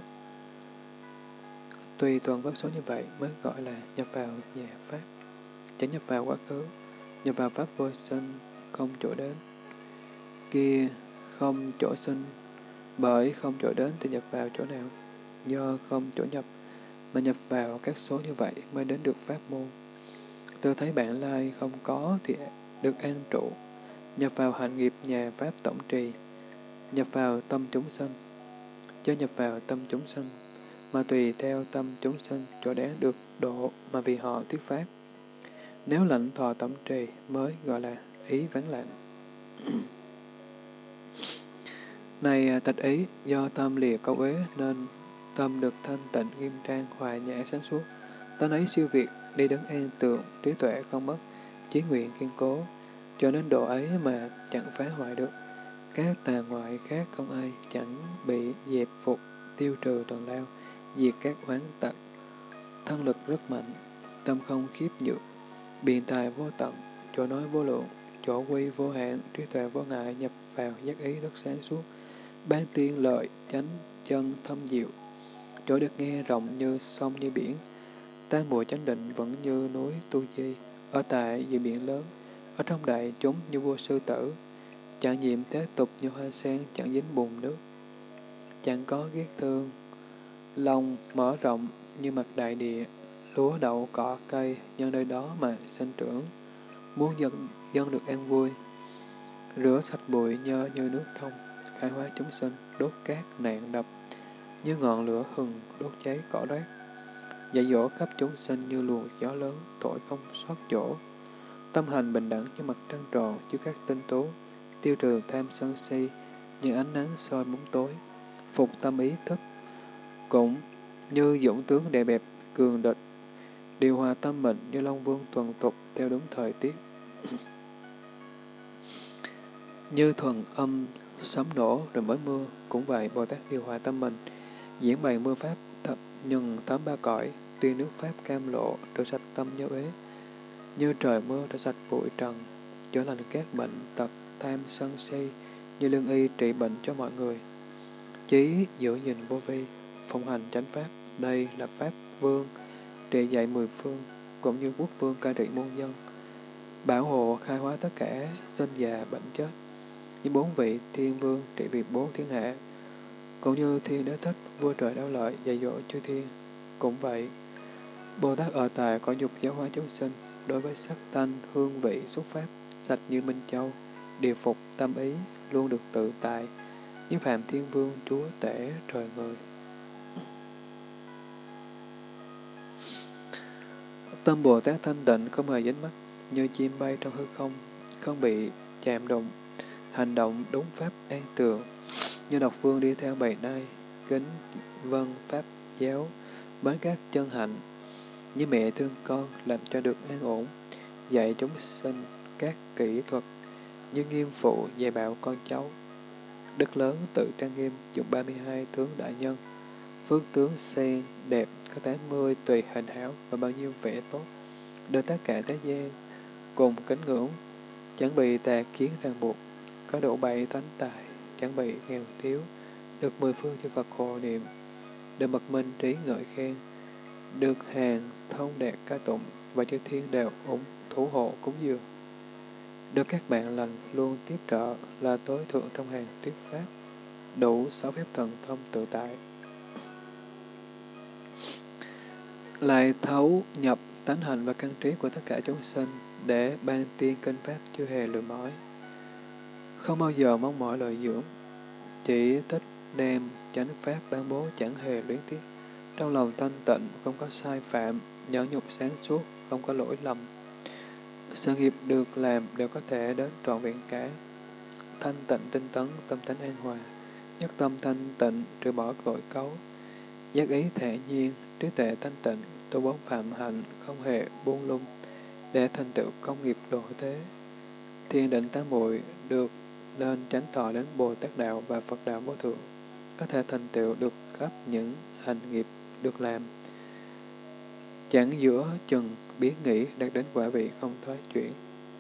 Tùy toàn pháp số như vậy mới gọi là nhập vào nhà pháp. Chẳng nhập vào quá khứ, nhập vào pháp vô sinh, không chỗ đến. Kia không chỗ sinh, bởi không chỗ đến thì nhập vào chỗ nào? Do không chỗ nhập, mà nhập vào các số như vậy mới đến được pháp môn. Tôi thấy bản lai không có thì được an trụ, nhập vào hạnh nghiệp nhà pháp tổng trì, nhập vào tâm chúng sanh, cho nhập vào tâm chúng sanh, mà tùy theo tâm chúng sanh chỗ đáng được độ mà vì họ thuyết pháp. Nếu lãnh thọ tổng trì mới gọi là ý vắng lặng. Này tịch ý, do tâm lìa câu uế nên tâm được thanh tịnh nghiêm trang hòa nhã sáng suốt. Tánh ấy siêu việt, đi đứng an tường, trí tuệ không mất, chí nguyện kiên cố, cho nên độ ấy mà chẳng phá hoại được. Các tà ngoại khác không ai chẳng bị dẹp phục, tiêu trừ trần lao, diệt các oán tật. Thân lực rất mạnh, tâm không khiếp nhược, biện tài vô tận, chỗ nói vô lượng, chỗ quy vô hạn, trí tuệ vô ngại, nhập vào giác ý rất sáng suốt, ban tiên lợi, chánh chân thâm diệu, chỗ được nghe rộng như sông như biển, tan mùa chánh định vẫn như núi tu di, ở tại giữa biển lớn, ở trong đại chúng như vua sư tử, chẳng nhiễm thế tục như hoa sen, chẳng dính bùn nước, chẳng có ghét thương, lòng mở rộng như mặt đại địa, lúa đậu cỏ cây nhân nơi đó mà sinh trưởng, muốn dân, dân được an vui, rửa sạch bụi nhơ như nước trong, khai hóa chúng sinh, đốt cát nạn đập, như ngọn lửa hừng đốt cháy cỏ rác, dạy dỗ khắp chúng sinh như luồng gió lớn, thổi không xót chỗ, tâm hành bình đẳng như mặt trăng tròn chiếu các tinh tú, tiêu trừ tham sân si như ánh nắng soi bóng tối, phục tâm ý thức, cũng như dũng tướng đẹp bẹp cường địch, điều hòa tâm mệnh như long vương tuần tục theo đúng thời tiết. Như thuần âm sấm nổ rồi mới mưa, cũng vậy Bồ Tát điều hòa tâm mình, diễn bày mưa pháp thật nhân thấm ba cõi, tuyên nước pháp cam lộ, rửa sạch tâm nhớ uế, như trời mưa rửa sạch bụi trần, chữa lành các bệnh tật tham sân si, như lương y trị bệnh cho mọi người. Chí giữ gìn vô vi, phụng hành chánh pháp, đây là pháp vương trị dạy mười phương, cũng như quốc vương cai trị muôn dân, bảo hộ khai hóa tất cả sinh già bệnh chết, như bốn vị thiên vương trị vì bốn thiên hạ, cũng như thiên đế thích vua trời đau lợi dạy dỗ chư thiên. Cũng vậy, Bồ Tát ở tại cõi dục giáo hóa chúng sinh, đối với sắc tanh hương vị xúc pháp sạch như minh châu, điều phục tâm ý luôn được tự tại, như phạm thiên vương chúa tể trời người. Tâm Bồ Tát thanh tịnh không hề dính mắc, như chim bay trong hư không, không bị chạm đụng, hành động đúng pháp an tường, như độc vương đi theo bầy nai, kính vân pháp giáo, bến các chân hạnh, như mẹ thương con làm cho được an ổn, dạy chúng sinh các kỹ thuật, như nghiêm phụ dạy bảo con cháu. Đức lớn tự trang nghiêm dùng ba mươi hai tướng đại nhân, phước tướng sen đẹp có tám mươi tùy hình hảo và bao nhiêu vẻ tốt, đưa tất cả thế gian cùng kính ngưỡng, chẳng bị tà kiến ràng buộc, có đủ bảy tánh tài, chẳng bị nghèo thiếu, được mười phương chư Phật hộ niệm, được mật minh trí ngợi khen, được hàng thông đạt ca tụng và chư thiên đều ủng thủ hộ cúng dường, được các bạn lành luôn tiếp trợ là tối thượng trong hàng thuyết pháp, đủ sáu phép thần thông tự tại. Lại thấu nhập tánh hành và căn trí của tất cả chúng sinh để ban tiên kinh pháp chưa hề lười mỏi, không bao giờ mong mỏi lợi dưỡng, chỉ thích đem chánh pháp ban bố chẳng hề luyến tiếc, trong lòng thanh tịnh không có sai phạm, nhẫn nhục sáng suốt không có lỗi lầm, sự nghiệp được làm đều có thể đến trọn vẹn cả, thanh tịnh tinh tấn tâm tánh an hòa, nhất tâm thanh tịnh trừ bỏ tội cấu, giác ý thản nhiên trí tuệ thanh tịnh tu bốn phạm hạnh không hề buông lung để thành tựu công nghiệp độ thế, thiền định tám muội được nên tránh tọa đến Bồ Tát đạo và Phật đạo vô thượng, có thể thành tựu được khắp những hành nghiệp được làm, chẳng giữa chừng biến nghĩ đạt đến quả vị không thoái chuyển.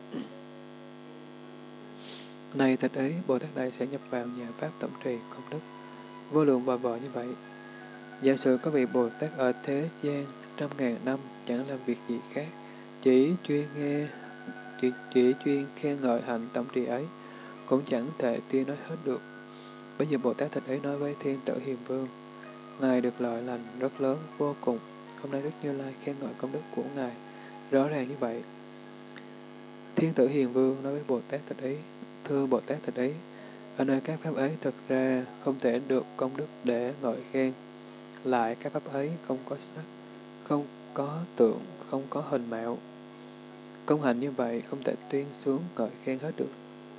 Này thật ấy, Bồ Tát Đại sẽ nhập vào nhà Pháp tổng trì công đức, vô lượng vòi vò như vậy. Giả sử có vị Bồ Tát ở thế gian trăm ngàn năm chẳng làm việc gì khác, chỉ chuyên nghe, chỉ, chỉ chuyên khen ngợi hạnh tổng trì ấy, cũng chẳng thể tuyên nói hết được. Bây giờ Bồ Tát thật ấy nói với thiên tử Hiền Vương, Ngài được lợi lành rất lớn vô cùng, Hôm nay Đức Như Lai khen ngợi công đức của Ngài rõ ràng như vậy. Thiên tử Hiền Vương nói với Bồ Tát Thích Ý, thưa Bồ Tát Thích Ý, ở nơi các pháp ấy thực ra không thể được công đức để ngợi khen. Lại các pháp ấy không có sắc, không có tượng, không có hình mạo. Công hạnh như vậy không thể tuyên sướng ngợi khen hết được.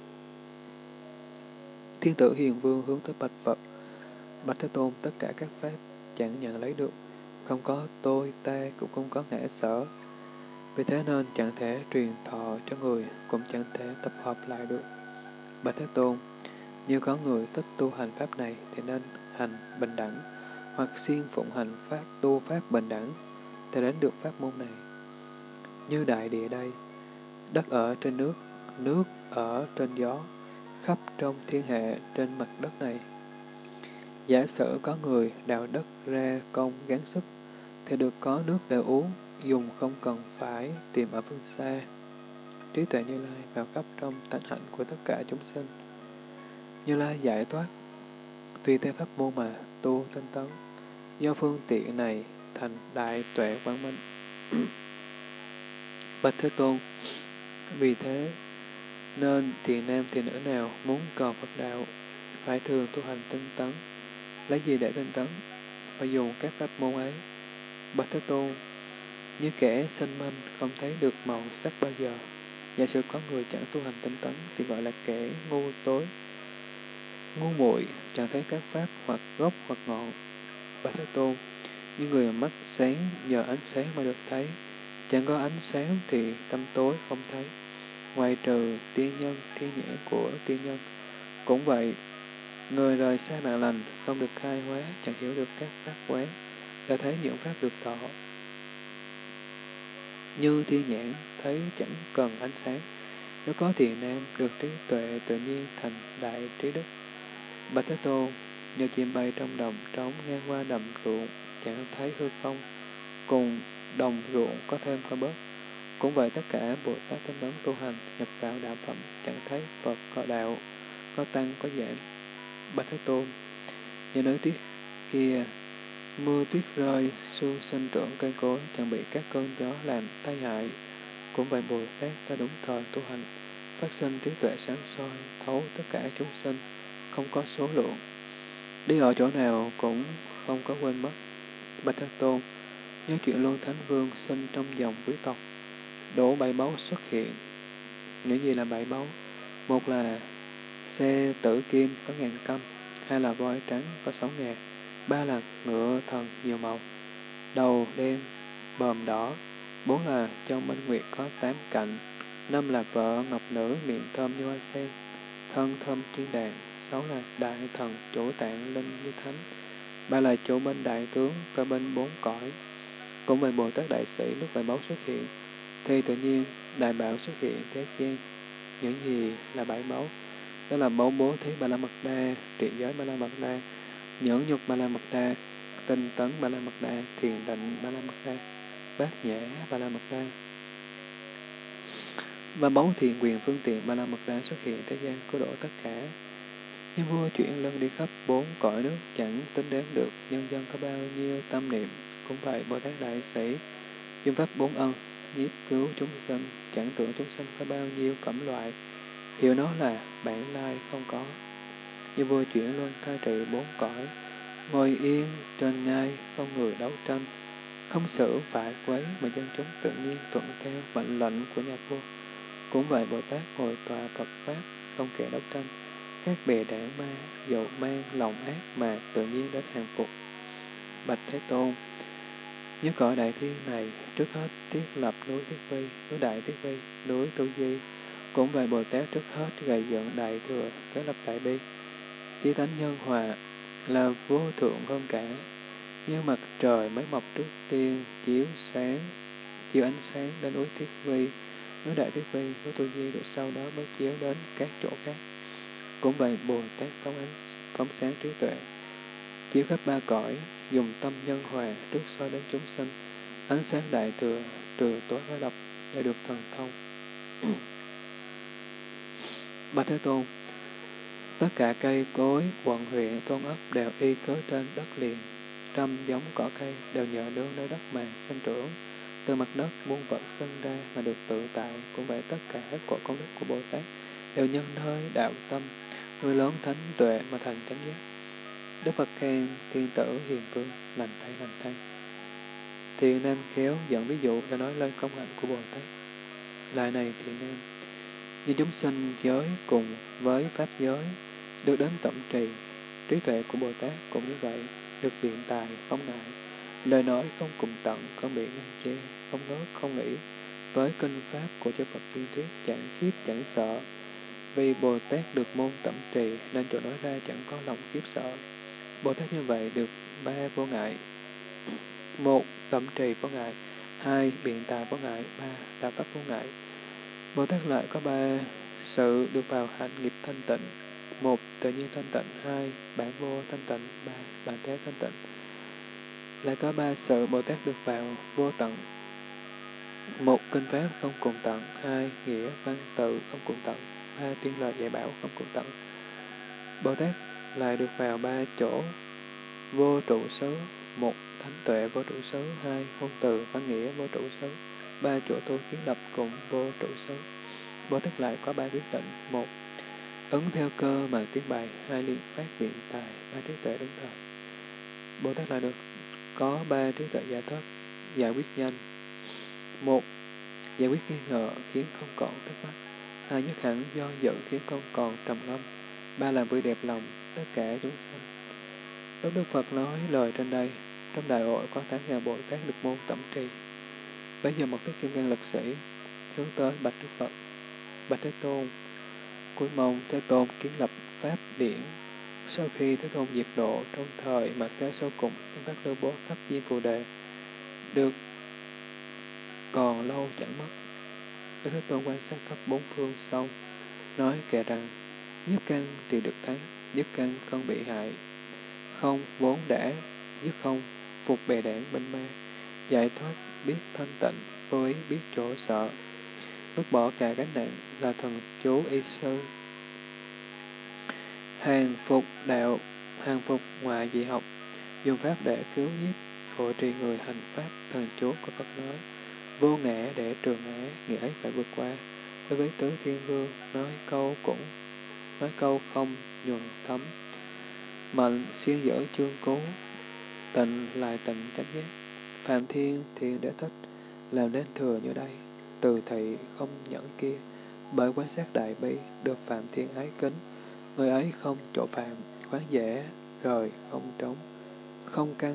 Thiên tử Hiền Vương hướng tới bạch Phật, bạch Thế Tôn, tất cả các pháp chẳng nhận lấy được, không có tôi, ta, cũng không có ngã sở. Vì thế nên chẳng thể truyền thọ cho người, cũng chẳng thể tập hợp lại được. Bạch Thế Tôn, như có người thích tu hành pháp này thì nên hành bình đẳng, hoặc siêng phụng hành pháp tu pháp bình đẳng, thì đến được pháp môn này. Như đại địa đây, đất ở trên nước, nước ở trên gió, khắp trong thiên hệ trên mặt đất này. Giả sử có người đào đất ra công gắng sức, thì được có nước để uống, dùng không cần phải tìm ở phương xa. Trí tuệ Như Lai vào khắp trong tánh hạnh của tất cả chúng sinh. Như Lai giải thoát, tùy theo pháp môn mà tu tinh tấn, do phương tiện này thành đại tuệ quang minh. Bạch Thế Tôn, vì thế nên thiện nam thiện nữ nào muốn cầu Phật đạo, phải thường tu hành tinh tấn. Lấy gì để tinh tấn? Phải dùng các pháp môn ấy. Bạch Thế Tôn, như kẻ sinh manh không thấy được màu sắc bao giờ. Giả sử có người chẳng tu hành tinh tấn thì gọi là kẻ ngu tối, ngu muội, chẳng thấy các pháp hoặc gốc hoặc ngọn. Bạch Thế Tôn, như người mắt sáng nhờ ánh sáng mà được thấy, chẳng có ánh sáng thì tâm tối không thấy, ngoài trừ tiên nhân, thiên nhãn của tiên nhân. Cũng vậy, người rời xa mạng lành, không được khai hóa, chẳng hiểu được các pháp quán, đã thấy những pháp được thọ. Như thiên nhãn thấy chẳng cần ánh sáng, nếu có thiện nam được trí tuệ tự nhiên thành đại trí đức. Bạch Thế Tôn, như chim bay trong đồng trống ngang qua đầm ruộng, chẳng thấy hư không, cùng đồng ruộng có thêm có bớt. Cũng vậy tất cả Bồ Tát tinh tấn tu hành, nhập vào đạo phẩm, chẳng thấy Phật có đạo, có tăng, có giảm. Bạch Thế Tôn, như núi tuyết kia, mưa tuyết rơi, xuân sinh trưởng cây cối, chẳng bị các cơn gió làm tai hại. Cũng vậy Bồ Tát ta đúng thời tu hành, phát sinh trí tuệ sáng soi, thấu tất cả chúng sinh, không có số lượng. Đi ở chỗ nào cũng không có quên mất. Bạch Thế Tôn, nhớ chuyện Luân Thánh Vương sinh trong dòng quý tộc, đổ bảy báu xuất hiện. Những gì là bảy báu? Một là xe tử kim có ngàn cân, hai là voi trắng có sáu ngàn, ba là ngựa thần nhiều màu, đầu đen, bờm đỏ, bốn là châu minh nguyệt có tám cạnh, năm là vợ ngọc nữ miệng thơm như hoa sen, thân thơm chiên đàn, sáu là đại thần chủ tạng linh như thánh, ba là chủ bên đại tướng có bên bốn cõi. Cũng vậy Bồ Tát Đại Sĩ lúc bảy báu xuất hiện, thì tự nhiên đại bảo xuất hiện thế gian. Những gì là bảy báu? Đó là báu bố thí Ba La Mật Đa, trị giới Ba La Mật Đa, nhẫn nhục Ba La Mật Đa, tinh tấn Ba La Mật Đa, thiền định Ba La Mật Đa, bát nhã Ba La Mật Đa. Và báu thiện quyền phương tiện Ba La Mật Đa xuất hiện thế gian cứu độ tất cả. Như vua chuyển lưng đi khắp bốn cõi nước, chẳng tính đếm được nhân dân có bao nhiêu tâm niệm. Cũng vậy Bồ Tát Đại Sĩ dùng pháp bốn ân nhiếp cứu chúng sinh, chẳng tưởng chúng sinh có bao nhiêu phẩm loại, hiểu nó là bản lai không có. Như vua chuyển luân cai trị bốn cõi, ngồi yên trên ngai, không người đấu tranh, không xử phải quấy, mà dân chúng tự nhiên thuận theo mệnh lệnh của nhà vua. Cũng vậy Bồ Tát ngồi tòa Phật pháp, không kẻ đấu tranh, các bè đảng ma dậu mang lòng ác mà tự nhiên đến hàng phục. Bạch Thế Tôn, như cõi đại thiên này, trước hết thiết lập núi Thiết Vi, núi Đại Thiết Vi, núi Tu Di. Cũng vậy Bồ Tát trước hết gầy dựng Đại Thừa, kế lập Đại Bi. Chí tánh nhân hòa là vô thượng hơn cả, như mặt trời mới mọc trước tiên chiếu sáng, chiếu ánh sáng đến núi Thiết Vi, núi Đại Thiết Vi, núi Tu Di, rồi sau đó mới chiếu đến các chỗ khác. Cũng vậy Bồ Tát phóng ánh phóng sáng trí tuệ, chiếu khắp ba cõi, dùng tâm nhân hòa trước soi đến chúng sinh, ánh sáng đại thừa trừ tối hóa độc để được thần thông. Bạch Thế Tôn, tất cả cây cối, quận huyện, thôn ấp đều y cớ trên đất liền, trăm giống cỏ cây đều nhờ nương nơi đất mà sinh trưởng. Từ mặt đất muôn vật sinh ra mà được tự tại, cũng vậy tất cả cội công đức của Bồ Tát đều nhân nơi đạo tâm, nuôi lớn thánh tuệ mà thành chánh giác. Đức Phật khen thiên tử hiền vương, lành thay lành thay. Thiện nam khéo dẫn ví dụ để nói lên công hạnh của Bồ Tát. Lại này thiện nam, như chúng sinh giới cùng với pháp giới, được đến tận trì, trí tuệ của Bồ Tát cũng như vậy, được biện tài, không ngại, lời nói không cùng tận, không bị ngăn che, không ngớt, không nghĩ, với kinh pháp của chư Phật tuyên thuyết, chẳng khiếp, chẳng sợ. Vì Bồ Tát được môn tẩm trì, nên chỗ nói ra chẳng có lòng khiếp sợ. Bồ Tát như vậy được ba vô ngại. Một, tẩm trì vô ngại. Hai, biện tài vô ngại. Ba, đạo pháp vô ngại. Bồ Tát lại có ba sự được vào hạnh nghiệp thanh tịnh. Một, tự nhiên thanh tịnh. Hai, bản vô thanh tịnh. Ba, bản thế thanh tịnh. Lại có ba sự Bồ Tát được vào vô tận. Một, kinh pháp không cùng tận. Hai, nghĩa văn tự không cùng tận. Ba, tuyên lời dạy bảo không cùng tận. Bồ Tát lại được vào ba chỗ vô trụ xứ. Một, thánh tuệ vô trụ xứ. Hai, ngôn từ văn nghĩa vô trụ xứ. Ba, chỗ tu kiến lập cùng vô trụ xứ. Bồ Tát lại có ba quyết định. Một, ứng theo cơ mà tuyên bày. Hai, liên phát biện tài. Ba, trí tuệ đứng thời. Bồ Tát lại được có ba trí tuệ giải thoát, giải quyết nhanh. Một, giải quyết nghi ngờ khiến không còn thắc mắc. Hai, nhất hẳn do dự khiến không còn trầm ngâm. Ba, làm vui đẹp lòng tất cả chúng sanh. Lúc Đức Phật nói lời trên đây, trong đại hội có tám ngàn Bồ Tát được môn tẩm trì. Bây giờ một thức kim cang lực sĩ hướng tới bạch Đức Phật. Bạch Thế Tôn, cuối mong Thế Tôn kiến lập pháp điển. Sau khi Thế Tôn diệt độ trong thời mạt thế sau cùng, trong các lưu bố khắp diêm phù đề, được còn lâu chẳng mất. Đức Thế Tôn quan sát khắp bốn phương xong, nói kể rằng, nhiếp căn thì được thắng, dứt căn không bị hại, không vốn đã, dứt không, phục bè đảng binh ma, giải thoát biết thanh tịnh, vô ý biết chỗ sợ, vứt bỏ cả gánh nặng là thần chú y sư. Hàng phục đạo, hàng phục ngoại dị học, dùng pháp để cứu nhiếp, hộ trì người hành pháp, thần chú của Phật nói, vô ngã để trường ngã, nghĩa ấy phải vượt qua. Đối với tứ thiên vương, nói câu cũng, nói câu không nhuần thấm, mạnh siêng dở chương cố, tịnh lại tịnh chánh giác. Phạm thiên thiên để thích, làm nên thừa như đây, từ thị không nhẫn kia, bởi quan sát đại bi, được phạm thiên ái kính, người ấy không chỗ phạm, quán dễ, rời không trống, không căn,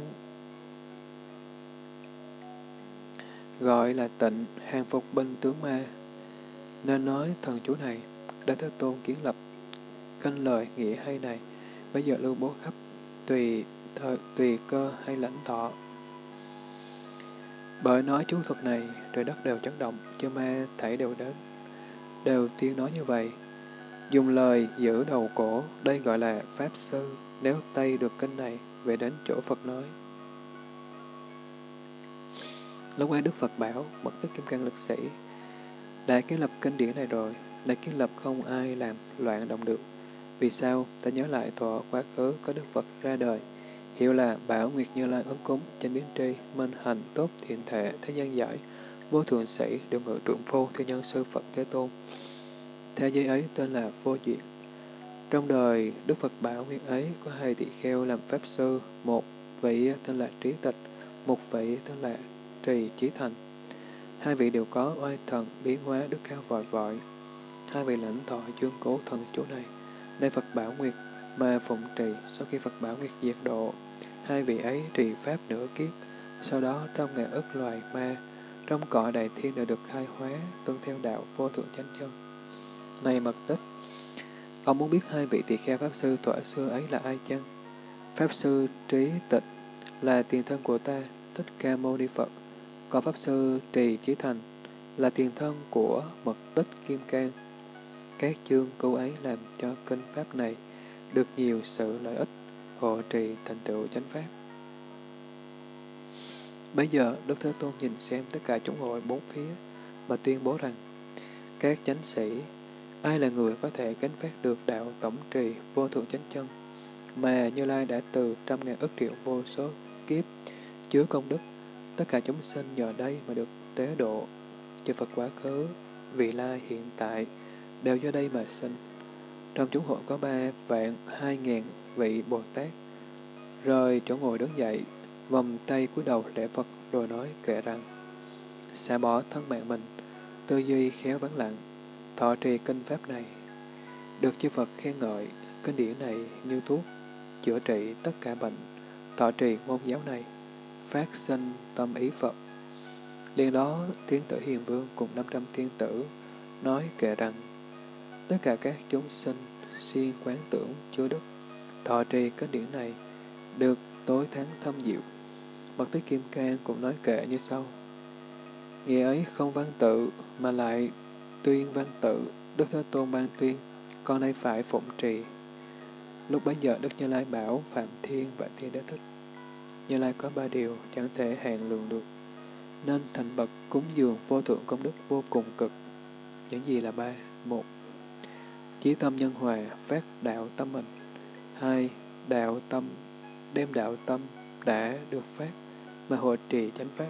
gọi là tịnh, hàng phục binh tướng ma. Nên nói thần chú này, đã Thế Tôn kiến lập, canh lời nghĩa hay này, bây giờ lưu bố khắp, tùy thời, tùy cơ hay lãnh thọ. Bởi nói chú thuật này, trời đất đều chấn động, chư ma thảy đều đến, đều tuyên nói như vậy. Dùng lời giữ đầu cổ, đây gọi là Pháp Sư, nếu Tây được kinh này, về đến chỗ Phật nói. Lúc ấy Đức Phật bảo, mật tức kim cang lực sĩ, đã kiến lập kinh điển này rồi, đã kiến lập không ai làm loạn động được. Vì sao? Ta nhớ lại thuở quá khứ có Đức Phật ra đời, hiểu là Bảo Nguyệt Như Lai ứng cúng, chánh biến tri, minh hành tốt thiện thể, thế gian giải, vô thượng sĩ, được ngự trượng phu, thiên nhân sư Phật Thế Tôn. Thế giới ấy tên là Vô Duyệt. Trong đời Đức Phật Bảo Nguyệt ấy có hai tỳ kheo làm pháp sư, một vị tên là Trí Tịch, một vị tên là Trì Chí Thành. Hai vị đều có oai thần biến hóa đức cao vội vội. Hai vị lãnh thọ chương cố thần chú này. Nay Phật Bảo Nguyệt mà phụng trì, sau khi Phật Bảo Nguyệt diệt độ, hai vị ấy trì pháp nửa kiếp, sau đó trong ngàn ức loài ma, trong cõi đại thiên đều được khai hóa, tuân theo đạo vô thượng chánh chân. Này Mật Tích, ông muốn biết hai vị tỳ kheo pháp sư thuở xưa ấy là ai chăng? Pháp sư Trí Tịch là tiền thân của ta, Thích Ca Mâu Ni Phật. Còn pháp sư Trì Chí Thành là tiền thân của Mật Tích Kim Cang. Các chương cứu ấy làm cho kinh pháp này được nhiều sự lợi ích, hộ trì thành tựu chánh pháp. Bây giờ Đức Thế Tôn nhìn xem tất cả chúng hội bốn phía mà tuyên bố rằng, các chánh sĩ, ai là người có thể gánh phát được đạo tổng trì vô thượng chánh chân, mà Như Lai đã từ trăm ngàn ức triệu vô số kiếp chứa công đức, tất cả chúng sinh nhờ đây mà được tế độ. Chư Phật quá khứ, vị lai hiện tại, đều do đây mà sinh. Trong chúng hội có ba vạn hai ngàn vị Bồ Tát, rời chỗ ngồi đứng dậy, vòng tay cúi đầu lễ Phật rồi nói kệ rằng: xả bỏ thân mạng mình, tư duy khéo vắng lặng, thọ trì kinh pháp này, được chư Phật khen ngợi. Kinh điển này như thuốc chữa trị tất cả bệnh, thọ trì môn giáo này, phát sinh tâm ý Phật. Liền đó thiên tử Hiền Vương cùng năm trăm thiên tử nói kệ rằng: tất cả các chúng sinh siêng quán tưởng chứa đức, thọ trì kinh điển này, được tối thắng thâm diệu. Bậc Tích Kim Cang cũng nói kệ như sau: nghĩa ấy không văn tự mà lại tuyên văn tự, Đức Thế Tôn ban tuyên, con nay phải phụng trì. Lúc bấy giờ Đức Như Lai bảo Phạm Thiên và Thiên Đế Thích: Như Lai có ba điều chẳng thể hạn lượng được, nên thành bậc cúng dường vô thượng công đức vô cùng cực. Những gì là ba? Một, chí tâm nhân hòa, phát đạo tâm mình. Hai, đạo tâm, đem đạo tâm đã được phát mà hộ trì chánh pháp.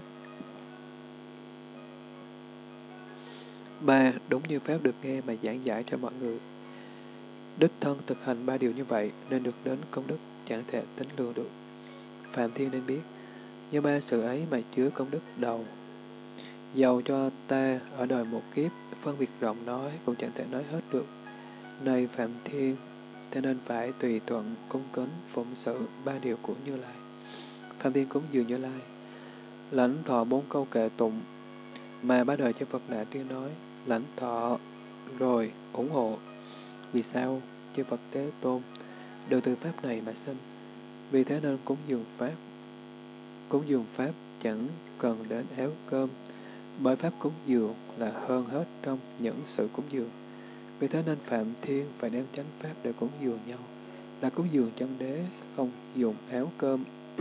Ba, đúng như pháp được nghe mà giảng giải cho mọi người. Đích thân thực hành ba điều như vậy nên được đến công đức chẳng thể tính lường được. Phạm Thiên nên biết, do ba sự ấy mà chứa công đức đầu. Dầu cho ta ở đời một kiếp, phân biệt rộng nói cũng chẳng thể nói hết được. Này Phạm Thiên, thế nên phải tùy thuận cung kính phụng sự ba điều của Như Lai. Phạm Thiên cúng dường Như Lai, lãnh thọ bốn câu kệ tụng mà ba đời chư Phật đã tuyên nói, lãnh thọ rồi ủng hộ. Vì sao? Chư Phật Thế Tôn đều từ pháp này mà sinh, vì thế nên cúng dường pháp. Cúng dường pháp chẳng cần đến áo cơm, bởi pháp cúng dường là hơn hết trong những sự cúng dường. Vì thế nên Phạm Thiên phải đem chánh pháp để cúng dường nhau, là cúng dường chân đế, không dùng áo cơm.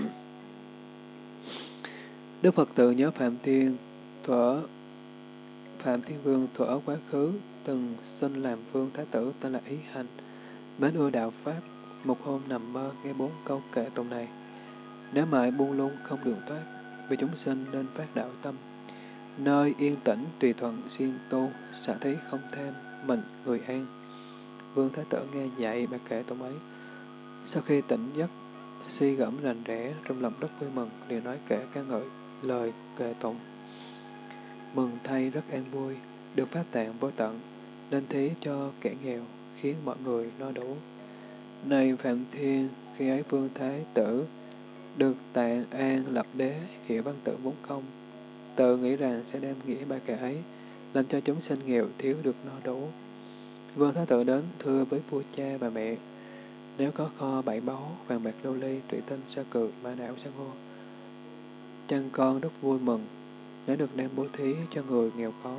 Đức Phật tự nhớ Phạm Thiên thuở Phạm Thiên Vương thuở quá khứ từng sinh làm vương thái tử tên là Ý Hành, mến ưa đạo pháp. Một hôm nằm mơ nghe bốn câu kệ tụng này: nếu mãi buông lung không đường thoát, vì chúng sinh nên phát đạo tâm, nơi yên tĩnh tùy thuận siêng tu, xả thí không thêm, mình người an. Vương thái tử nghe dạy bài kệ tụng ấy, sau khi tỉnh giấc suy gẫm rành rẽ, trong lòng rất vui mừng, liền nói kệ ca ngợi lời kệ tụng: mừng thay rất an vui, được pháp tạng vô tận, nên thí cho kẻ nghèo, khiến mọi người no đủ. Này Phạm Thiên, khi ấy Vương Thái Tử được tạng an lập đế, hiểu văn tự bốn không, tự nghĩ rằng sẽ đem nghĩa bài kệ ấy, làm cho chúng sinh nghèo thiếu được no đủ. Vương Thái Tử đến thưa với vua cha và mẹ: nếu có kho bảy báu, vàng bạc lưu ly, thủy tinh, sa cừ, mã não, san hô, chân con rất vui mừng nếu được đem bố thí cho người nghèo khó.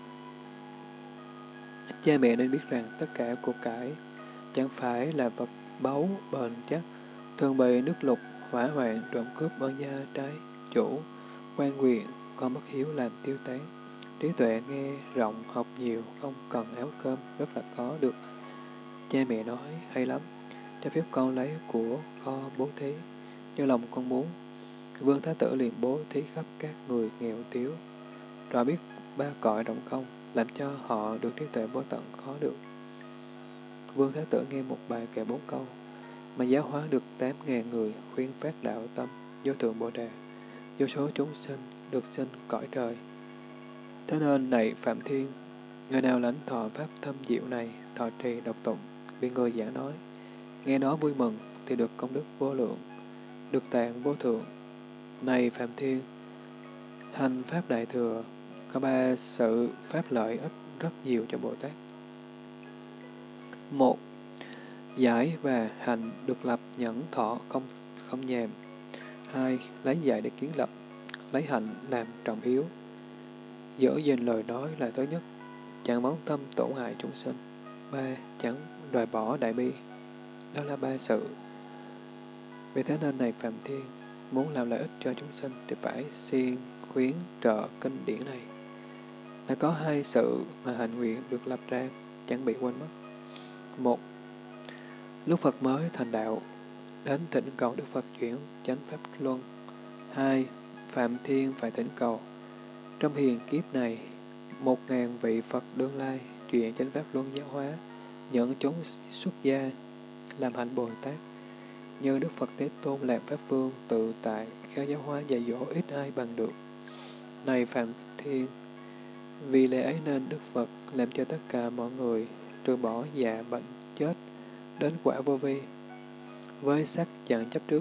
Cha mẹ nên biết rằng tất cả của cải chẳng phải là vật báu bền chắc, thường bị nước lụt, hỏa hoạn, trộm cướp, ơn gia trái chủ, quan quyền, con bất hiếu làm tiêu tán. Trí tuệ nghe rộng, học nhiều, không cần áo cơm, rất là có được. Cha mẹ nói hay lắm, cho phép con lấy của kho bố thí, như lòng con muốn. Vương Thái Tử liền bố thí khắp các người nghèo tiếu, rõ biết ba cõi rộng không, làm cho họ được trí tuệ vô tận khó được. Vương Thái Tử nghe một bài kệ bốn câu, mà giáo hóa được tám ngàn người, khuyên phát đạo tâm, vô thượng Bồ Đề, vô số chúng sinh được sinh cõi trời. Thế nên này Phạm Thiên, người nào lãnh thọ pháp thâm diệu này, thọ trì độc tụng, bị người giảng nói, nghe nó vui mừng, thì được công đức vô lượng, được tạng vô thượng. Này Phạm Thiên, hành pháp đại thừa, có ba sự pháp lợi ích rất nhiều cho Bồ Tát. Một, giải và hành được lập nhẫn thọ không không nhàm. Hai, lấy dạy để kiến lập, lấy hạnh làm trọng yếu. Giữ gìn lời nói là thứ nhất, chẳng món tâm tổn hại chúng sinh. Ba, chẳng rời bỏ đại bi. Đó là ba sự. Vì thế nên này Phạm Thiên, muốn làm lợi ích cho chúng sinh thì phải siêng khuyến trợ kinh điển này. Đã có hai sự mà hạnh nguyện được lập ra, chẳng bị quên mất. Một, lúc Phật mới thành đạo, đến thỉnh cầu Đức Phật chuyển chánh pháp luân, Hai, Phạm Thiên phải thỉnh cầu. Trong hiền kiếp này, một ngàn vị Phật đương lai, chuyện chánh pháp luân giáo hóa, những chúng xuất gia, làm hạnh Bồ Tát. Như Đức Phật Thế Tôn làm Pháp Vương tự tại, khéo giáo hóa dạy dỗ ít ai bằng được. Này Phạm Thiên, vì lẽ ấy nên Đức Phật làm cho tất cả mọi người trừ bỏ già bệnh chết đến quả vô vi, với sắc chẳng chấp trước.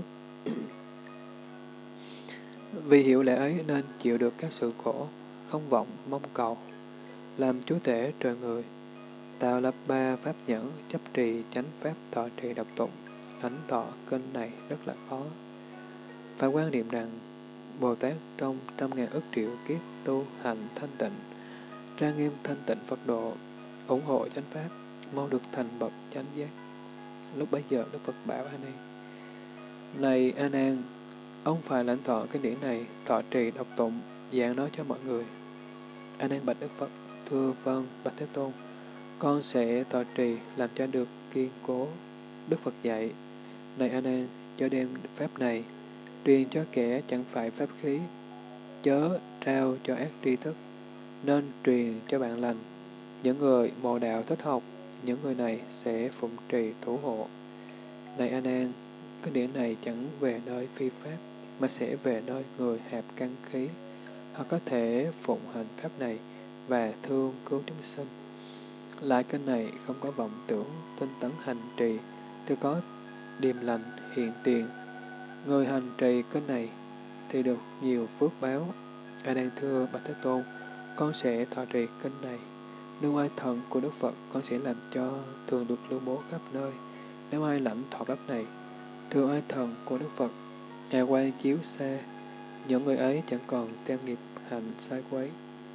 Vì hiểu lẽ ấy nên chịu được các sự khổ, không vọng mong cầu, làm chúa tể trời người, tạo lập ba pháp nhẫn, chấp trì chánh pháp, thọ trì độc tụng, lãnh thọ kinh này rất là khó. Phải quan niệm rằng Bồ Tát trong trăm ngàn ức triệu kiếp tu hành thanh tịnh, trang nghiêm thanh tịnh Phật độ, ủng hộ chánh pháp, mau được thành bậc chánh giác. Lúc bấy giờ Đức Phật bảo A Nan: Này A Nan, ông phải lãnh thọ kinh điển này, thọ trì độc tụng, giảng nói cho mọi người. A Nan bạch Đức Phật: Thưa vâng, bạch Thế Tôn, con sẽ thọ trì làm cho được kiên cố. Đức Phật dạy: Này A Nan, cho đem pháp này truyền cho kẻ chẳng phải pháp khí, chớ trao cho ác tri thức, nên truyền cho bạn lành. Những người mộ đạo thích học, những người này sẽ phụng trì thủ hộ. Này A Nan, cái điển này chẳng về nơi phi pháp, mà sẽ về nơi người hạp căn khí. Họ có thể phụng hành pháp này và thương cứu chúng sinh. Lại kinh này không có vọng tưởng, tinh tấn hành trì, tự có điềm lành, hiện tiền. Người hành trì kinh này thì được nhiều phước báo. A Nan thưa bạch Thế Tôn, con sẽ thọ trì kinh này. Nương oai thần của Đức Phật, con sẽ làm cho thường được lưu bố khắp nơi. Nếu ai lãnh thọ pháp này, thường oai thần của Đức Phật, hà quang chiếu xa, những người ấy chẳng còn theo nghiệp hành sai quấy.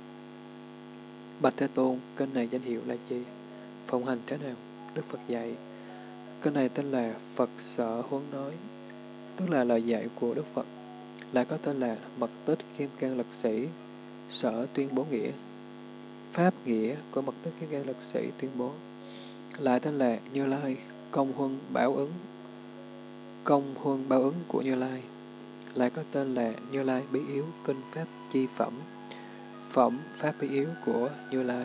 Bạch Thế Tôn, kinh này danh hiệu là gì? Phụng hành thế nào? Đức Phật dạy: Kinh này tên là Phật Sở Huấn Nói, tức là lời dạy của Đức Phật. Lại có tên là Mật Tích Kim Cang Lực Sĩ, Sở Tuyên Bố Nghĩa, Pháp nghĩa của Mật Tích Kim Cang Lực Sĩ tuyên bố. Lại tên là Như Lai Công Huân Bảo ứng, Công Huân Bảo ứng của Như Lai. Lại có tên là Như Lai Bí Yếu Kinh Pháp Chi Phẩm, Phẩm Pháp Bí Yếu của Như Lai.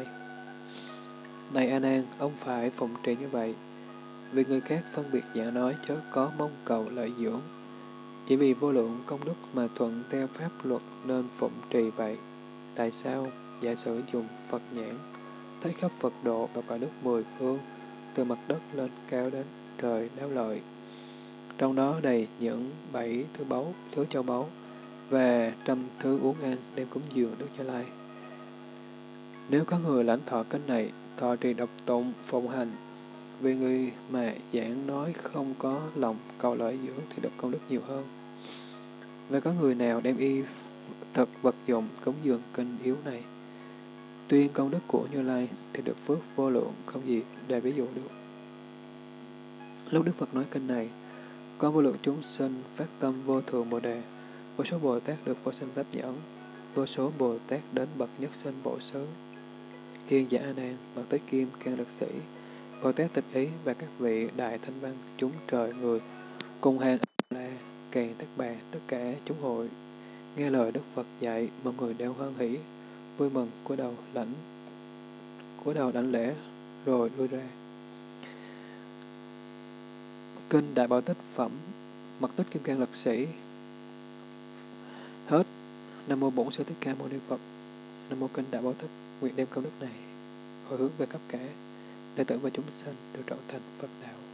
Này A Nan, ông phải phụng trì như vậy. Vì người khác phân biệt giảng nói chớ có mong cầu lợi dưỡng. Chỉ vì vô lượng công đức mà thuận theo pháp luật nên phụng trì vậy. Tại sao? Giả sử dùng Phật nhãn, thấy khắp Phật độ và quả đức mười phương, từ mặt đất lên cao đến trời đáo lợi. Trong đó đầy những bảy thứ báu, thứ châu báu, và trăm thứ uống ăn đem cúng dường Đức Như Lai. Nếu có người lãnh thọ kinh này, thọ trì độc tụng, phụng hành, vì người mà giảng nói không có lòng cầu lợi dưỡng thì được công đức nhiều hơn. Và có người nào đem y thực vật dụng cúng dường kinh yếu này, tuyên công đức của Như Lai thì được phước vô lượng không gì để ví dụ được. Lúc Đức Phật nói kinh này, có vô lượng chúng sinh phát tâm vô thượng Bồ Đề, vô số Bồ Tát được vô sinh pháp nhẫn, vô số Bồ Tát đến bậc nhất sinh Bổ Xứ, Hiền Giả A Nan, Mật Tích Kim Cang Lực Sĩ, Bồ Tát Tịch Ý và các vị đại thanh văn, chúng trời người, cùng hàng la càng tất bà, tất cả chúng hội, nghe lời Đức Phật dạy, mọi người đều hoan hỷ, vui mừng cúi đầu lãnh, cúi đầu đảnh lễ, rồi lui ra. Kinh Đại Bảo Tích Phẩm, Mật Tích Kim Cang Lực Sĩ. Hết. Nam mô Bổn Sư Thích Ca Mâu Ni Phật. Nam mô Kinh Đại Bảo Tích. Nguyện đem công đức này hồi hướng về khắp cả đệ tử và chúng sanh được trọn thành Phật đạo.